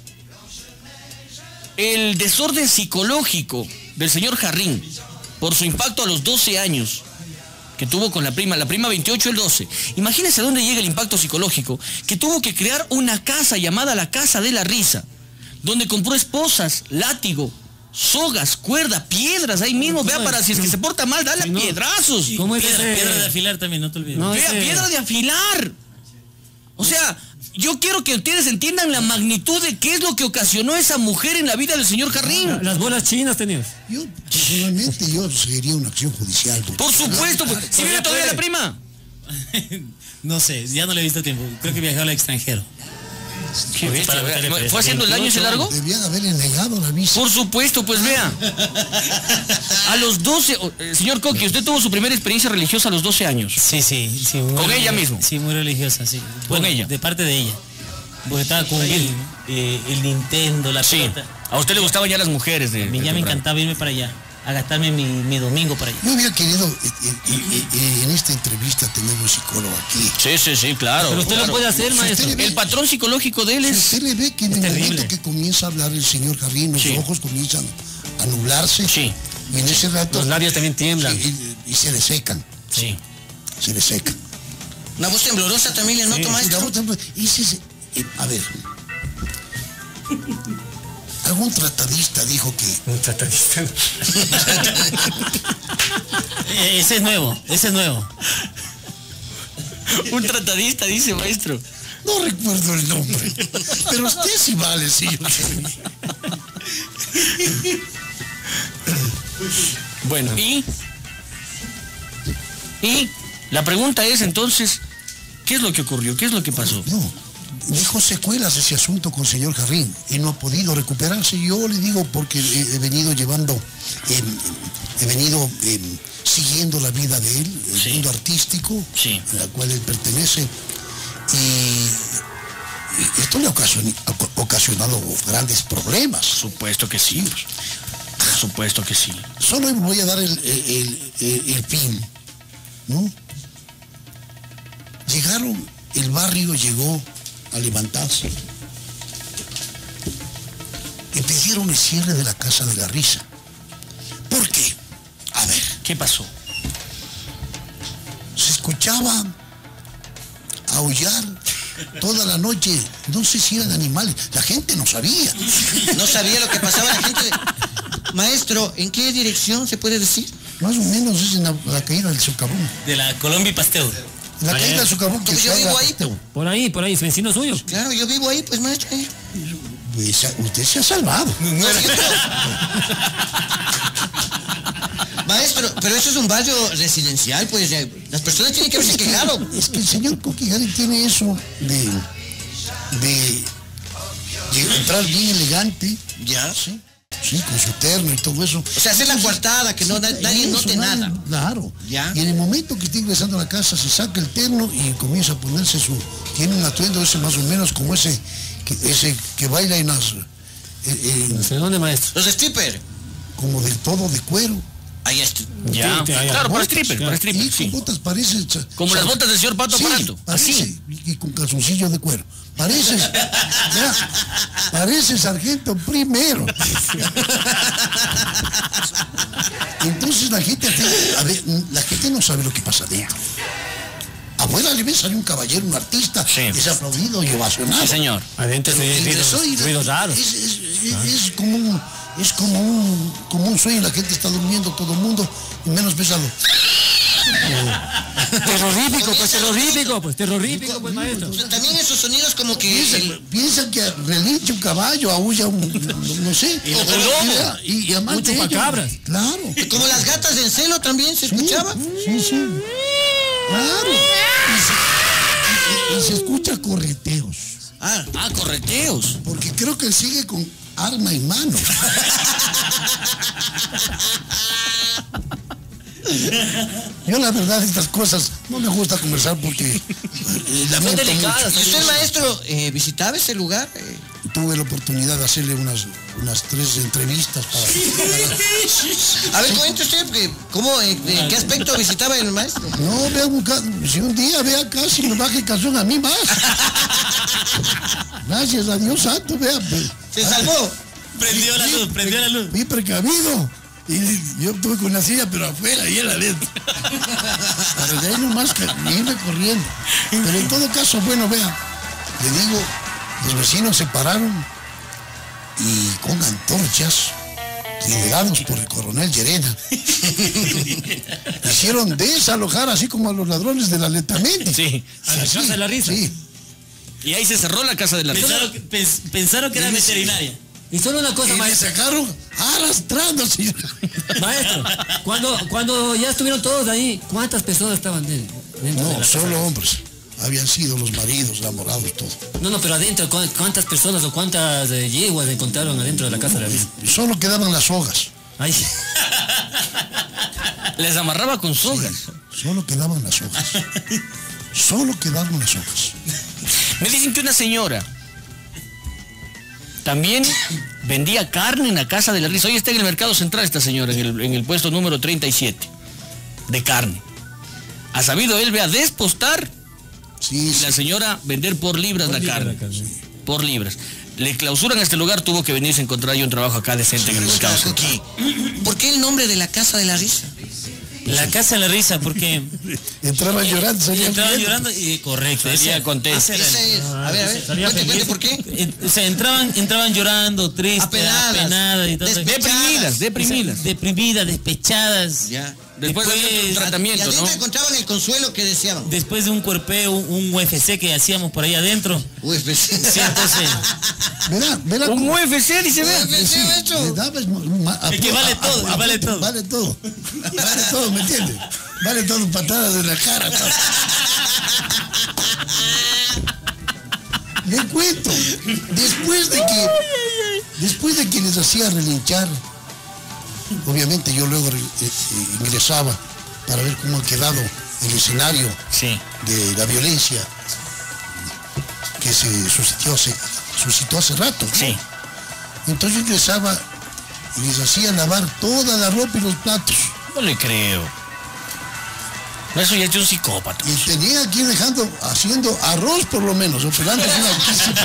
el desorden psicológico del señor Jarrín por su impacto a los doce años que tuvo con la prima, la prima veintiocho, el doce. Imagínese a dónde llega el impacto psicológico, que tuvo que crear una casa llamada la Casa de la Risa, donde compró esposas, látigo, sogas, cuerda, piedras, ahí mismo, vea, para si es que se porta mal, dale sí, no. piedrazos. ¿Cómo es piedra, piedra de afilar también, no te olvides. No, vea, ese... piedra de afilar. O sea, yo quiero que ustedes entiendan la magnitud de qué es lo que ocasionó esa mujer en la vida del señor Jarrín. Las bolas chinas tenías. Yo, personalmente, yo seguiría una acción judicial. Por supuesto, pues, ¿si viene todavía la prima? No sé, ya no le he visto tiempo. Creo que viajó al extranjero. ¿Qué para ¿Fue, ¿Fue haciendo el daño ese largo? Debían haberle negado la visa. Por supuesto, pues vea. A los doce, eh, señor Coqui, usted tuvo su primera experiencia religiosa a los doce años. Sí, sí, sí. ¿Con ella mismo? Sí, muy religiosa, sí. Bueno, ¿Con ella? De parte de ella. Porque estaba con el, eh, el Nintendo, la sí. pelota. A usted le gustaban ya las mujeres. De, a mí de ya me encantaba irme para allá, a gastarme mi, mi domingo para allá. Yo hubiera querido eh, eh, eh, eh, en esta entrevista tener un psicólogo aquí. Sí, sí, sí, claro. Pero usted claro. lo puede hacer, maestro. Si ve, el patrón psicológico de él es... Si usted le ve que en el terrible. momento que comienza a hablar el señor Jarrín, los sí. ojos comienzan a nublarse. Sí. Y en ese rato... Los labios también tiemblan. Sí, y, y se le secan. Sí. Se le secan. Una voz temblorosa también le noto, sí, maestro. Sí, la voz temblorosa. Ese es, eh, a ver... Algún tratadista dijo que... Un tratadista. Ese es nuevo, ese es nuevo. Un tratadista, dice, maestro. No recuerdo el nombre, pero usted sí vale, sí. Bueno, y... Y la pregunta es entonces, ¿qué es lo que ocurrió? ¿Qué es lo que pasó? No, dejó secuelas ese asunto con el señor Jarrín y no ha podido recuperarse. Yo le digo porque he, he venido llevando, eh, he venido eh, siguiendo la vida de él, el Sí. mundo artístico, Sí. al cual él pertenece. Y, y esto le ha ocasion- ha ocasionado grandes problemas. Supuesto que sí. Por supuesto que sí. Solo voy a dar el, el, el, el fin, ¿no? Llegaron, el barrio llegó a levantarse y pidieron el cierre de la Casa de la Risa. ¿Por qué? A ver, ¿Qué pasó? se escuchaba aullar toda la noche. No sé si eran animales, la gente no sabía. No sabía lo que pasaba la gente. Maestro, ¿en qué dirección se puede decir? Más o menos es en la, la caída del Socavón. De la Colombia y Pasteur. En la Allá. caída del Socavón que Porque yo caiga- vivo ahí. Por ahí, por ahí, vecino suyo. Claro, yo vivo ahí, pues maestro. eh. Pues, usted se ha salvado. No, sí, pero- Maestro, pero eso es un barrio residencial, pues eh, las personas tienen que haberse quejado. Es que el señor Coquigari tiene eso de, de, de entrar bien elegante, Ya. ¿sí? Sí, con su terno y todo eso. O sea, hacer la coartada, que no Sí, na- nadie eso, note nadie- nada. Claro. Ya. Y en el momento que está ingresando a la casa, se saca el terno y comienza a ponerse su... Tiene un atuendo ese más o menos como ese que, ese que baila en las... eh, en- ¿De dónde, maestro? Los stripper. como del todo de cuero. Ahí está. Ya. Sí, sí, allá. Claro, para Botas, stripper, para Y stripper, con sí. botas parece... Como las botas del señor Pato Sí, Aparato. parece, Así. y, y con calzoncillo de cuero. Parece, vea, parece sargento primero. Entonces la gente, a ver, la gente no sabe lo que pasa dentro. Afuera le ves salir un caballero, un artista, Sí. es aplaudido y ovacionado. Sí, señor. Adentro se Pero ve ingresó y- ruidos, ruidos raros. Es, es- es- es como un, es como un, como un sueño, la gente está durmiendo, todo el mundo, y menos pesado. Terrorífico, pues terrorífico, pues terrorífico, pues maestro. O sea, también esos sonidos como que... Piensan, el- piensan que relincha un caballo, aúlla un, no, no sé. Y un lobo. Y, y, y amante Un ellos. chupacabras. Claro. como las gatas en celo también se escuchaba. Sí, sí. Claro. Y se, y- y- y se escucha correteos. Ah, Ah, correteos. Porque creo que él sigue con arma en mano. Yo la verdad estas cosas no me gusta conversar porque eh, lamento delicadas. mucho. ¿y usted, maestro, eh, visitaba ese lugar? Eh, Tuve la oportunidad de hacerle unas, unas tres entrevistas para, para- A ver, cuente usted, porque, ¿cómo, eh, ¿en qué aspecto visitaba el maestro? No, vea un ca- si un día vea casi me baje canción a mí más. Gracias a Dios santo, vea. pues. ¿Se salvó? Prendió la luz, prendió la luz. Fui precavido. Y yo estuve con la silla, pero afuera y él adentro. Pero de ahí nomás que irme corriendo. Pero en todo caso, bueno, vea, le digo, los vecinos se pararon y con antorchas, liderados por el coronel Llerena, hicieron desalojar así como a los ladrones de la Letamente. Sí. A la Casa de la Risa. Sí. Y ahí se cerró la casa de la risa. Pensaron que, pens- pensaron que era veterinaria. Y solo una cosa, Y me maestro. sacaron arrastrando, señor. Maestro, cuando, cuando ya estuvieron todos ahí, ¿cuántas personas estaban de- dentro de No, la casa? solo hombres. Habían sido los maridos, enamorados, todo. No, no, pero adentro, ¿cu- ¿cuántas personas o cuántas eh, yeguas encontraron adentro de la casa de la Risa? Solo quedaban las sogas. Ay, Les amarraba con sogas. Solo quedaban las hojas. Solo quedaban las hojas. Me dicen que una señora también vendía carne en la casa de la risa. Hoy está en el mercado central esta señora, en el, en el puesto número treinta y siete, de carne. Ha sabido él, vea, despostar Sí, y sí. la señora vender por libras la libra carne. la carne. Por libras. Le clausuran este lugar, tuvo que venirse a encontrar yo un trabajo acá decente en el mercado central. ¿Por qué el nombre de la Casa de la Risa? la casa de la Risa, porque Entraban llorando, salían entraban riendo. llorando y correcto. Salía ese- contento. ese era el- Esa es. A ver, a ver. Salía Cuente, feliz. cuente, ¿por qué? En- O sea, entraban, entraban llorando, tristes, Apenadas, apenadas y todo. des- Deprimidas, deprimidas. O sea, deprimidas, despechadas. Ya. Después, después de un tratamiento, y adentro ¿no? encontraban el consuelo que deseaban. Después de un cuerpeo, un U F C que hacíamos por ahí adentro. U F C. Sí, entonces. Verá, verá. Un U F C, dice, vea. U F C, maestro. Le dabas ma- a- Es que vale a- todo, a- a- vale todo. Vale todo. Vale todo, ¿me entiendes? Vale todo, patadas en la cara. todo. Le cuento, después de que, después de que les hacía relinchar, obviamente yo luego eh, eh, ingresaba para ver cómo ha quedado el escenario Sí. de la violencia que se suscitó hace, suscitó hace rato. ¿no? Sí. Entonces yo ingresaba y les hacía lavar toda la ropa y los platos. No le creo. Eso ya es un psicópata. Y tenía que ir dejando, haciendo arroz por lo menos, operando una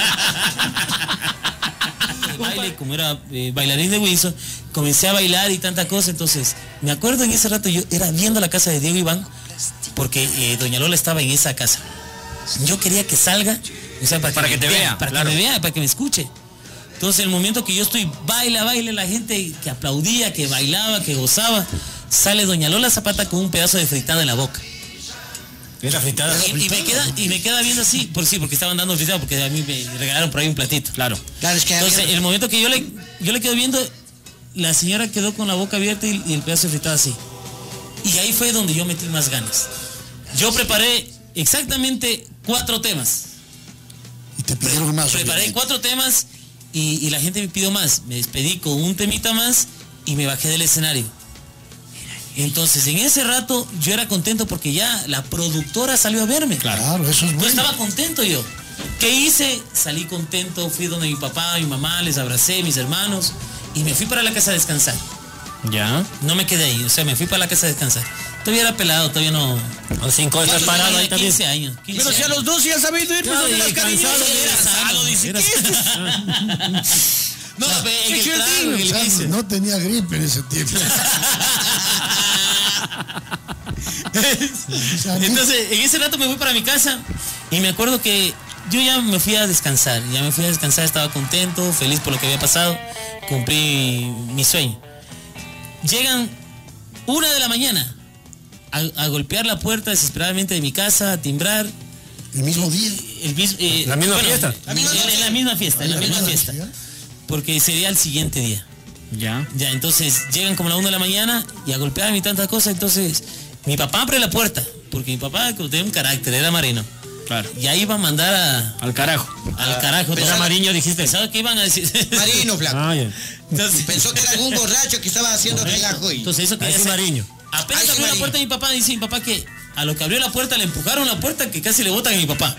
El baile, como era eh, bailarín de Wilson, comencé a bailar y tanta cosa, entonces me acuerdo en ese rato yo era viendo la casa de Diego Iván, porque eh, doña Lola estaba en esa casa. Yo quería que salga, o sea, para, Para que, que me te vea, vea, para claro. que me vea, para que me escuche. Entonces el momento que yo estoy baila, baile, la gente que aplaudía, que bailaba, que gozaba, sale doña Lola Zapata con un pedazo de fritada en la boca. Era fritada. Y, y me queda, y me queda viendo así, por sí, porque estaban dando fritada, porque a mí me regalaron por ahí un platito. Claro. Claro, es que Entonces, había- el momento que yo le, yo le quedo viendo, la señora quedó con la boca abierta y, y el pedazo de fritada así. Y ahí fue donde yo metí más ganas. Yo preparé exactamente cuatro temas. y te pidieron más. Preparé obviamente. cuatro temas y, y la gente me pidió más. Me despedí con un temita más y me bajé del escenario. Entonces, en ese rato yo era contento porque ya la productora salió a verme. Claro, eso es Yo bueno. estaba contento yo. ¿Qué hice? Salí contento, fui donde mi papá, mi mamá, les abracé, mis hermanos, y me fui para la casa a descansar. Ya. No me quedé ahí, o sea, me fui para la casa a descansar. Todavía era pelado, todavía no... A los cinco estás parado ahí también. quince años. quince Pero si a años. los dos ya has sabido ir, pues No, ¿dónde y las cariñosas? cansado, Era era sano, sano, dice. era ¿Qué es? No, ve, en el ¿qué trago, digo? en el O sea, vicio. no tenía gripe en ese tiempo. Entonces, en ese rato me fui para mi casa y me acuerdo que yo ya me fui a descansar, ya me fui a descansar, estaba contento, feliz por lo que había pasado, cumplí mi sueño. Llegan una de la mañana a, a golpear la puerta desesperadamente de mi casa, a timbrar. El mismo día. El mis- eh, ¿La misma bueno, fiesta? En en la misma fiesta, en la misma fiesta. Porque sería el siguiente día. Ya. Ya, entonces llegan como a la una de la mañana y a golpearme y tantas cosas. Entonces, mi papá abre la puerta, porque mi papá tenía un carácter, era marino. Claro. Y ahí iba a mandar a, Al carajo. al carajo. Pensaba- Mariño, dijiste. ¿Sabes qué iban a decir? Marino, flaco. Ah, ya. Entonces, Pensó que era algún borracho que estaba haciendo relajo y... entonces eso Ahí quería sí, hacer. Mariño. Apenas Ahí sí, abrió la Mariño. puerta de mi papá, dice mi papá que a lo que abrió la puerta le empujaron la puerta que casi le botan a mi papá.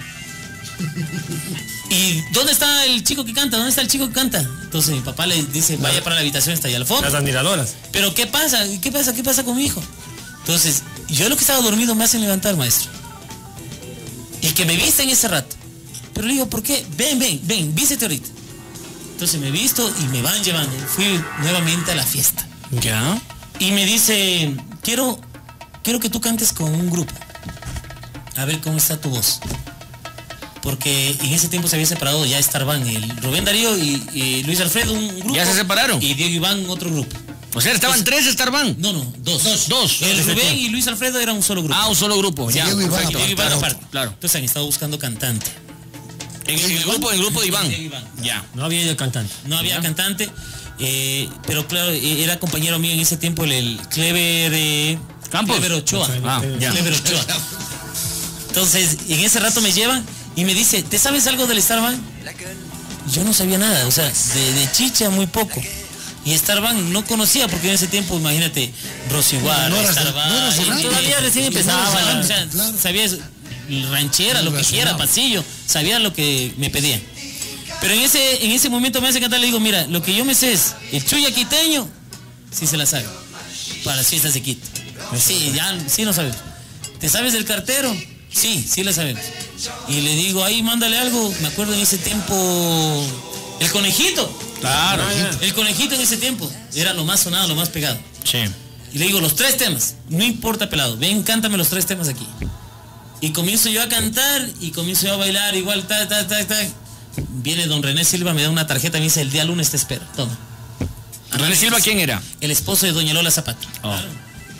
¿Y dónde está el chico que canta? ¿Dónde está el chico que canta? Entonces mi papá le dice, vaya para la habitación, está allá al fondo. Las admiradoras. Pero ¿qué pasa? ¿Qué pasa? ¿Qué pasa con mi hijo? Entonces, yo lo que estaba dormido me hacen levantar, maestro. Y que me viste en ese rato. Pero le digo, ¿por qué? Ven, ven, ven, vístete ahorita. Entonces me visto y me van llevando. Fui nuevamente a la fiesta. Ya. Y me dice, quiero, quiero que tú cantes con un grupo. A ver cómo está tu voz. Porque en ese tiempo se había separado ya Starban, el Rubén Darío y, y Luis Alfredo, un grupo. ¿Ya se separaron? Y Diego Iván, otro grupo. O sea, estaban tres Starban. No, no, dos. Dos. Dos. El Ese Rubén tiempo. y Luis Alfredo eran un solo grupo. Ah, un solo grupo. Ya. Diego Iván Perfecto. Diego Iván aparte. aparte. Claro. Entonces han estado buscando cantante. En, en el grupo, en el grupo de Iván. Diego Iván. Ya. No había ido cantante. No había Ya. cantante, eh, pero claro, eh, era compañero mío en ese tiempo el, el Clever eh, Campos. Clever Ochoa. Ah, ya. Clever Ochoa. Entonces, en ese rato me llevan y me dice, ¿te sabes algo del Starban? Yo no sabía nada, o sea, de, de chicha muy poco. Y Starban no conocía, porque en ese tiempo, imagínate, Rosiguara, No eras de- Starban, no eras de y nada. todavía recién No empezaba, eras de o sea, nada, claro. sabía eso, ranchera, lo que quiera, Relacionado. pasillo, sabía lo que me pedían. Pero en ese, en ese momento me hace cantar, le digo, mira, lo que yo me sé es, el chuya quiteño, sí se la sabe, para las fiestas de Quito. Sí, ya, sí lo sabes. ¿Te sabes del cartero? Sí, sí lo sabemos. Y le digo, ahí mándale algo, me acuerdo en ese tiempo, el conejito. Claro. El conejito en ese tiempo era lo más sonado, lo más pegado. Sí. Y le digo, los tres temas, no importa pelado, ven, cántame los tres temas aquí. Y comienzo yo a cantar y comienzo yo a bailar igual, ta, ta, ta, ta. Viene don René Silva, me da una tarjeta, me dice, el día lunes te espero, toma. ¿René Silva quién era? El esposo de doña Lola Zapata. Oh.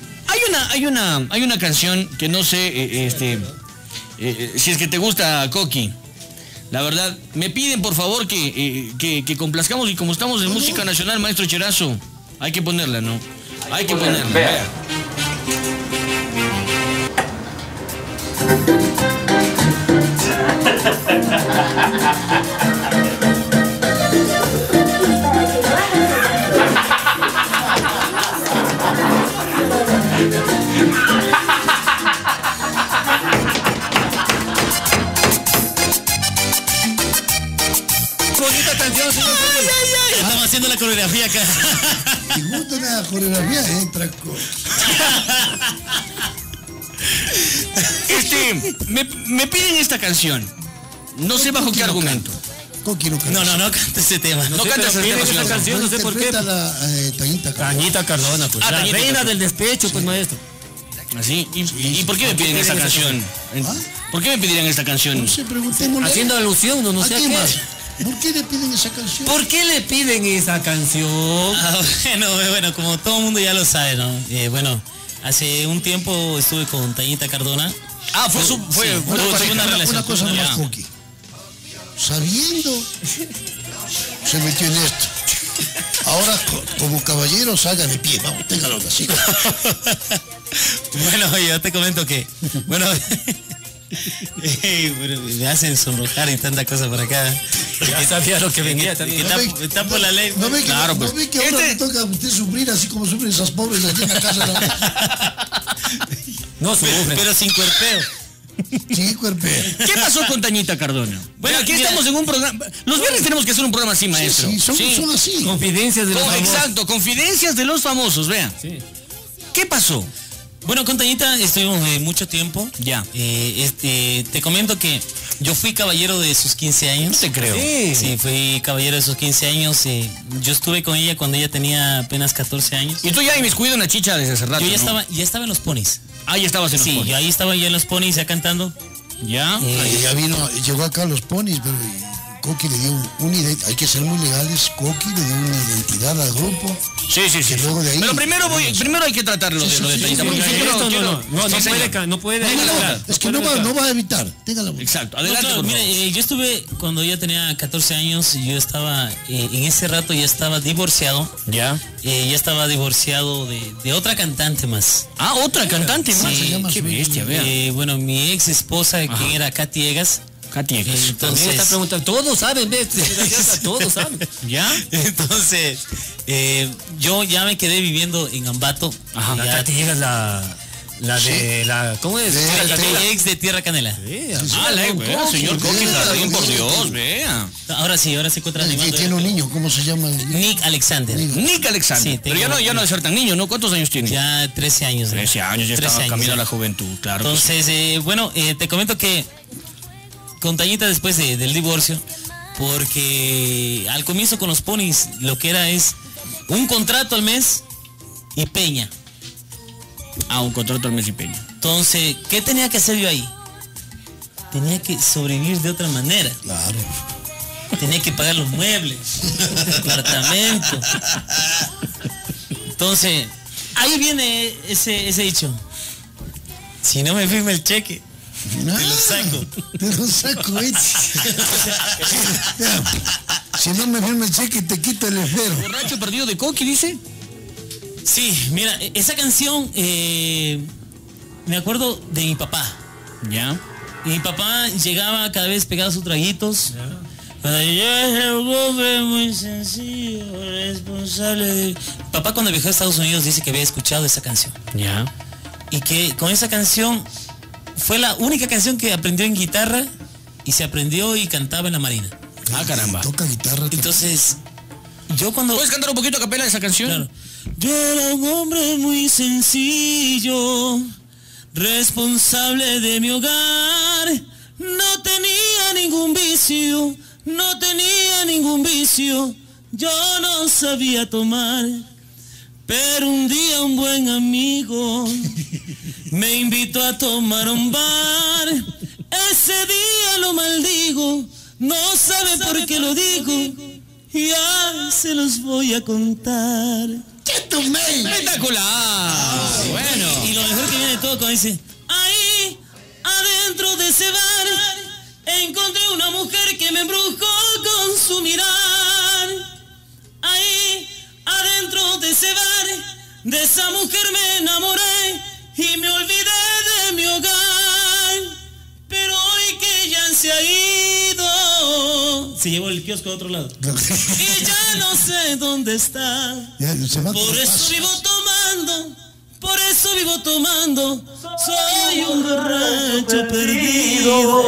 una, hay una, hay una canción que no sé, eh, este, eh, si es que te gusta, Coqui. La verdad, me piden por favor que, eh, que, que complazcamos, y como estamos en música nacional, maestro Cherazo, hay que ponerla, ¿no? Hay que ponerla. Vea. Bonita canción, señor. Ay, ay, ay. Estamos haciendo la coreografía acá. Si gusta la coreografía, entra con... Este, me, me piden esta canción. No sé bajo qué argumento. Coqui no canta. No, no, no canta ese tema. No, no canta esa canción. canción, no sé por qué. La, eh, Tañita Cardona. Tañita Cardona, pues. Ah, la Tañita reina Cardona. del despecho, pues, maestro. ¿Así? ¿Y, y, y por qué me piden esta canción? ¿Ah? ¿Por qué me pedirían esta canción? No sé, preguntémosle. Haciendo alusión, no, no ¿A sé a quién qué. más? ¿Por qué le piden esa canción? ¿Por qué le piden esa canción? Ah, bueno, bueno, como todo el mundo ya lo sabe, ¿no? Eh, bueno, hace un tiempo estuve con Tañita Cardona. Ah, fue su, fue, Sí, fue tuvo su segunda una relación. Una cosa Ya. más, Coqui. Sabiendo, se metió en esto. Ahora, co- como caballero, salga de pie. Vamos, téngalo así. Bueno, yo te comento que, bueno, eh, bueno, me hacen sonrojar y tanta cosa por acá. Ya sabía lo que venía también. Que tapo, tapo la ley. ¿No ve que, Claro, no pues. ve que ahora Este- le toca a usted sufrir así como sufren esas pobres allí en la casa de la... No sufre. Pero sin cuerpeo. Sí, cuerpe. ¿Qué pasó con Tañita Cardona? Bueno, aquí mira, estamos en un programa. Los viernes tenemos que hacer un programa así, maestro. Sí, son, son así. Confidencias de los Oh, famosos. exacto, confidencias de los famosos, vean. Sí. ¿Qué pasó? Bueno, con Tañita estuvimos eh, mucho tiempo. Ya. Eh, este, te comento que yo fui caballero de sus quince años. Te creo. Sí. Sí, fui caballero de sus quince años. eh, yo estuve con ella cuando ella tenía apenas catorce años. Y tú ya inmiscuido en la chicha desde hace rato, Yo ya ¿no? estaba, ya estaba en los ponis. Ah, ya estabas en los Sí, ponis. yo ahí estaba ya en los ponis ya cantando. ¿Ya? Eh, Ahí ya vino, llegó acá a los ponis, pero Coqui le dio una identidad. Hay que ser muy legales. Coqui le dio una identidad al grupo. Sí, sí, sí. Y luego de ahí- Pero primero voy, primero hay que tratar lo de, Sí, lo de sí, Tañita. sí, porque sí, quiero- Esto no, quiero- no, no, Sí, no señor. puede, ca- no puede. No, no, no, mezclar, es que puede no va, mezclar. no va a evitar. Téngala. Exacto, No, adelante. claro, por mire, favor. eh, yo estuve cuando ella tenía catorce años, yo estaba, eh, en ese rato ya estaba divorciado. Ya. Eh, ya estaba divorciado de, de otra cantante más. Ah, otra cantante Sí, más. se llama Qué su- bestia, vea. Eh, bueno, mi ex esposa, quien era Katy Egas. Katy Egas. Eh, También está entonces, preguntando. Todos saben, ¿ves? Todos saben. ¿Ya? entonces eh, yo ya me quedé viviendo en Ambato. Ajá. Acá Ya, te llegas la. La de. La, ¿Cómo es? De- La mi canela. ex de Tierra Canela. Sí, Ah, la vea, señor Coqui Jardín, por Dios, vea. Ahora sí, ahora se encuentra Que animando. tiene un niño, ¿cómo se llama? Nick Alexander. Nick Alexander. Sí, Pero ya tengo- no, ya no debe ser tan niño, ¿no? ¿Cuántos años tiene? Ya trece años. ¿no? trece años, ya trece estaba años, camino a ya. la juventud, claro. que sí. Entonces, eh, bueno, eh, te comento que con Tañita después de- del divorcio, porque al comienzo con los ponis lo que era es un contrato al mes y peña. Ah, un contrato al mes y peña. Entonces, ¿qué tenía que hacer yo ahí? Tenía que sobrevivir de otra manera. Claro. Tenía que pagar los muebles, el apartamento. Entonces, ahí viene ese, ese dicho. Si no me firma el cheque, Te lo saco. Te lo saco, ¿eh? Ya, si no me firma el cheque, te quito el esfero. Borracho perdido de Coqui, dice. Sí, mira, esa canción, eh, me acuerdo de mi papá. Ya. Y mi papá llegaba cada vez pegado a sus traguitos. Cuando yo era un hombre muy sencillo, responsable de... Papá cuando viajó a Estados Unidos dice que había escuchado esa canción. Ya. Y que con esa canción fue la única canción que aprendió en guitarra y se aprendió y cantaba en la marina. Ah, caramba. Toca guitarra. Entonces, yo cuando... ¿Puedes cantar un poquito a capela de esa canción? Claro. Yo era un hombre muy sencillo, responsable de mi hogar. No tenía ningún vicio, no tenía ningún vicio. Yo no sabía tomar, pero un día un buen amigo me invitó a tomar a un bar. Ese día lo maldigo, no sabe por qué lo digo. Ya se los voy a contar. gentleman. Espectacular. Ah, bueno. Y, y lo mejor que viene de todo cuando dice, ahí, adentro de ese bar, encontré una mujer que me embrujó con su mirar. Ahí, adentro de ese bar, de esa mujer me enamoré y me olvidé de mi hogar. Pero hoy que ya se ha ido, se llevó el kiosco a otro lado. Y ya no sé dónde está. Ya, se va Por con eso paz. vivo tomando, por eso vivo tomando. Soy un borracho perdido.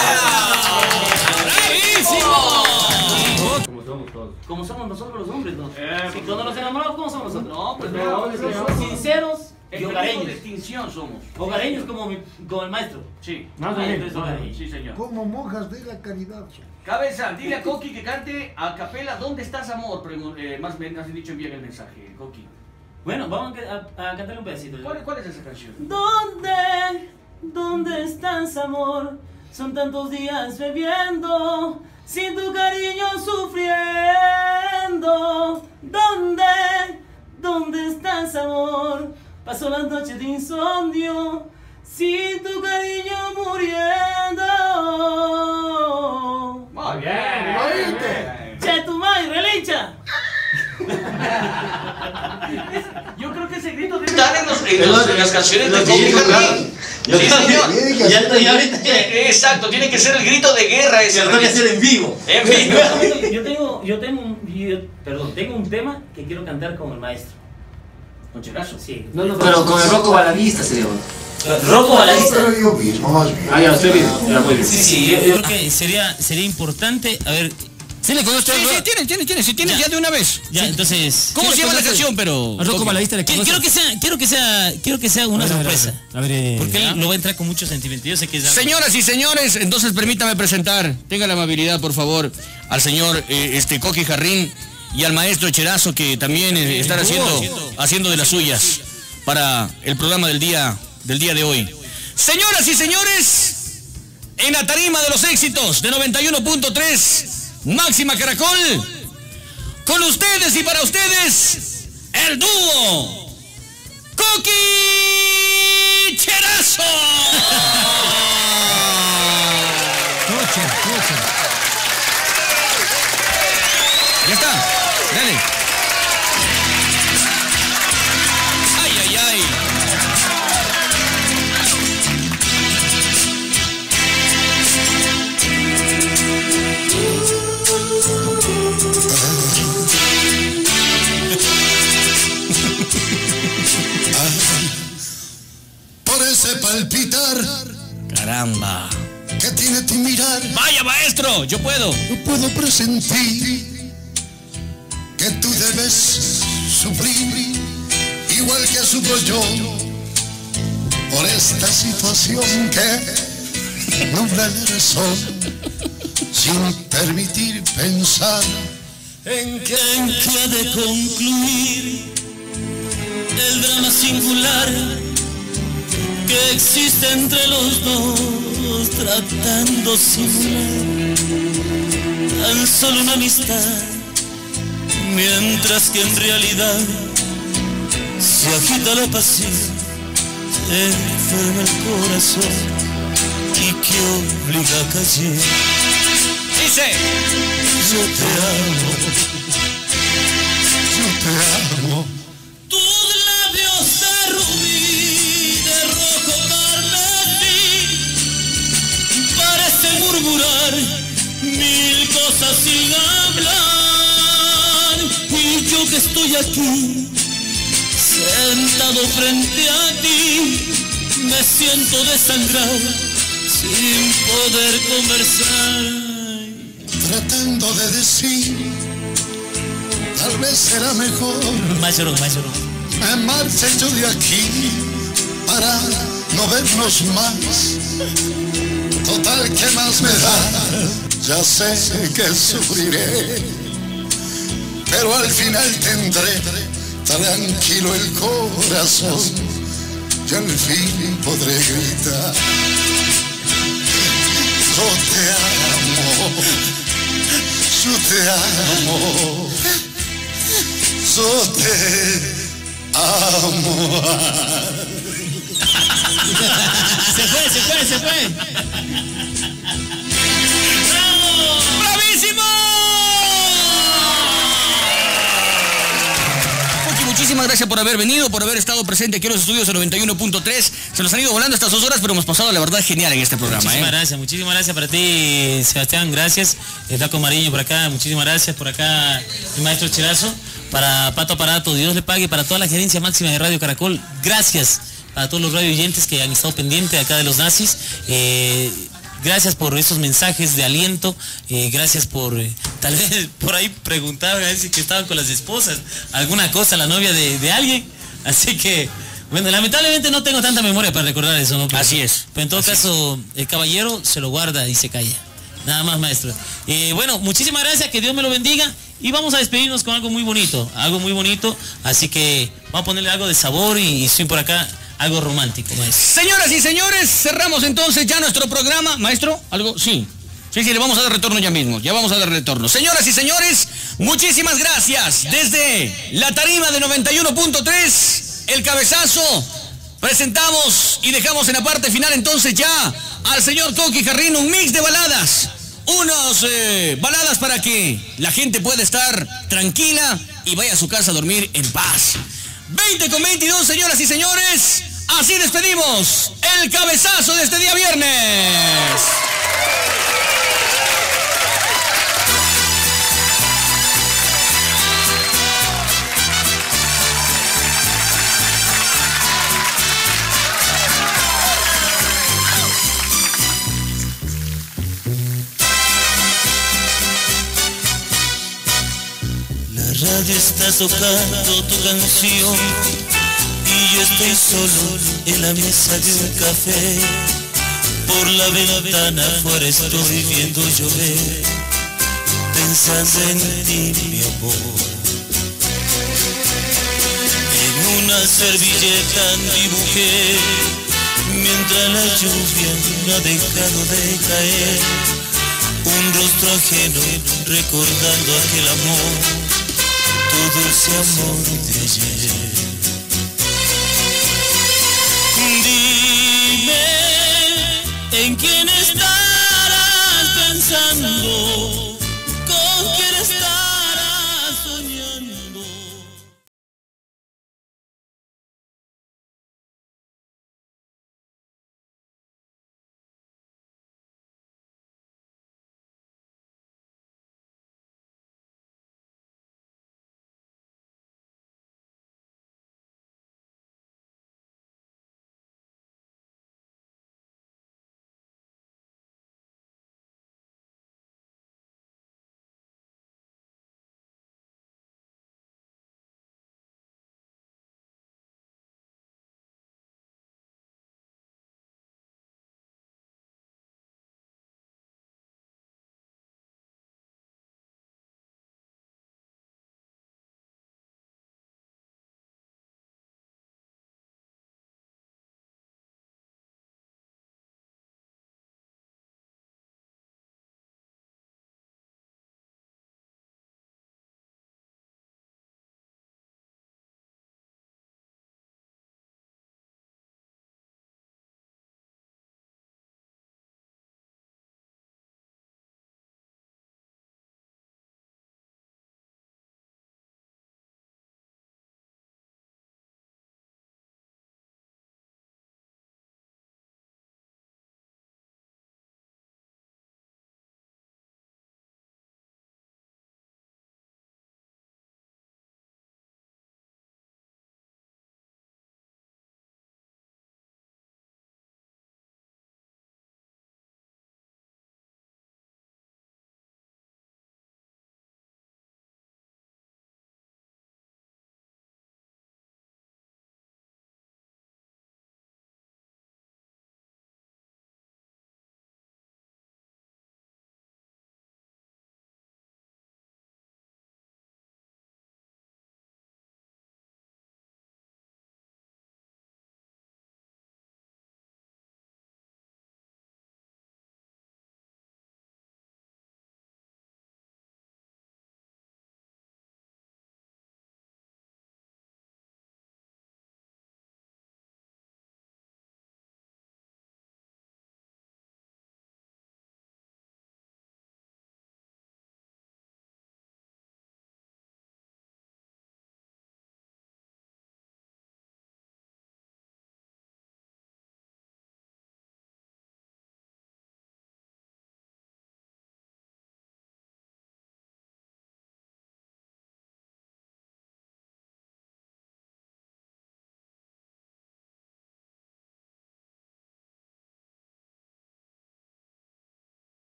¡Bravísimo! Como somos todos. Como somos nosotros los hombres, ¿no? Eh, Si cuando nos enamoramos, ¿cómo somos nosotros? No, pues No, no, no, nosotros no. somos Sinceros y el peligro de hogareños. extinción somos. Hogareños como, mi, como el maestro. Sí. Más o Ah, menos. entonces hogareños. Sí, señor. Como monjas de la caridad. Cabeza, dile a Coqui que cante a capela ¿Dónde estás, amor? Pregu- eh, más me has dicho envían el mensaje, Coqui. Bueno, vamos a, a, a cantarle un pedacito. ¿Cuál, ¿Cuál es esa canción? ¿Dónde? ¿Dónde estás, amor? Son tantos días bebiendo, sin tu cariño sufriendo. ¿Dónde? ¿Dónde estás, amor? Paso las noches de insomnio, sin tu cariño muriendo. Muy bien. ¿Oíste? ¡Che, tu madre, relincha! Yo creo que ese grito debe estar en, los, en, los- en las canciones de Los Coqui viejos, Jardín. Yo Sí, también. señor. Tiene que Ya, hacer- ya ahorita ya. Exacto, tiene que ser el grito de guerra ese. Se lo tengo que hacer en vivo. En vivo. Yo tengo, yo tengo un, yo- perdón, tengo un tema que quiero cantar con el maestro. Con Cherazo. Sí. No, no, pero con el Rocco Baladista sería. Rocco Baladista. Pero yo mismo, más bien. Ah, ya, estoy bien. Ya, muy bien. Sí, sí, yo- yo- yo- yo creo que sería, sería importante, a ver, ¿sí le conoces? Sí, sí, tiene, tiene, tiene. Si tienes Ya. ya de una vez. Ya, entonces. ¿Cómo ¿sí se le llama la conoces? canción, pero? A Rocco Coqui? Baladista le Quiero, quiero que sea, quiero que sea, quiero que sea una A ver, a ver, sorpresa. A ver, eh, Porque ¿ya? él lo va a entrar con mucho sentimiento. Yo sé que es algo- Señoras y señores, entonces permítame presentar, tenga la amabilidad por favor, al señor eh, este Coqui Jarrín y al maestro Cherazo que también eh, están haciendo, haciendo de las suyas para el programa del día, del día de hoy. Señoras y señores, en la tarima de los éxitos de noventa y uno punto tres, Máxima Caracol, con ustedes y para ustedes, el dúo Coqui Cherazo. Coche, coche. Ya está, dale. Ay, ay, ay. Por ese palpitar Caramba. que tiene tu mirar, Vaya maestro, yo puedo. no puedo presentir que tú debes sufrir igual que sufro yo por esta situación que nubla la razón sin permitir pensar En que, en que ha de concluir el drama singular que existe entre los dos, tratando simular tan solo una amistad, mientras que en realidad se agita la pasión, enferma el corazón y que obliga a callar. Dice. Yo te amo. yo te amo. Tus labios de rubí, de rojo carmesí, parecen murmurar mil cosas sin hablar. Y yo que estoy aquí, sentado frente a ti, me siento desangrar sin poder conversar. Tratando de decir, tal vez será mejor Maestro, maestro. me marche yo de aquí para no vernos más. Total, ¿qué más me da? Ya sé que sufriré, pero al final tendré tranquilo el corazón y al fin podré gritar. Yo te amo, yo te amo, yo te amo. Se fue, se fue, se fue. ¡Bravo! ¡Bravísimo! Coqui, muchísimas gracias por haber venido, por haber estado presente aquí en los estudios de noventa y uno punto tres. Se nos han ido volando estas dos horas, pero hemos pasado la verdad genial en este programa. Muchísimas ¿eh? gracias, muchísimas gracias para ti, Sebastián, gracias. Flaco Mariño por acá, muchísimas gracias por acá, el maestro Chirazo. Para Pato Aparato, Dios le pague, para toda la gerencia máxima de Radio Caracol, gracias a todos los radio oyentes que han estado pendientes acá de los nazis. Eh, gracias por esos mensajes de aliento, eh, gracias por, eh, tal vez por ahí preguntaban a ver si que estaban con las esposas, alguna cosa, la novia de, de alguien, así que, bueno, lamentablemente no tengo tanta memoria para recordar eso, ¿no? Pero, así es. Pero en todo Así caso, es. El caballero se lo guarda y se calla. Nada más, maestro. Eh, bueno, muchísimas gracias, que Dios me lo bendiga. Y vamos a despedirnos con algo muy bonito, algo muy bonito. Así que vamos a ponerle algo de sabor y, y estoy por acá, algo romántico, maestro. Señoras y señores, cerramos entonces ya nuestro programa. Maestro, ¿algo? Sí. Sí, sí, le vamos a dar retorno ya mismo. Ya vamos a dar retorno. Señoras y señores, muchísimas gracias. Desde la tarima de noventa y uno punto tres, El Cabezazo, presentamos y dejamos en la parte final entonces ya al señor Coqui Jarrín un mix de baladas. Unos eh, baladas para que la gente pueda estar tranquila y vaya a su casa a dormir en paz. veinte con veintidós, señoras y señores. Así despedimos El Cabezazo de este día viernes. La radio está tocando tu canción y yo estoy solo en la mesa de un café. Por la ventana afuera estoy viendo llover, pensando en ti, mi amor. En una servilleta dibujé, mientras la lluvia no ha dejado de caer, un rostro ajeno recordando aquel amor, todo ese amor de ayer. Dime, ¿en quién estarás pensando?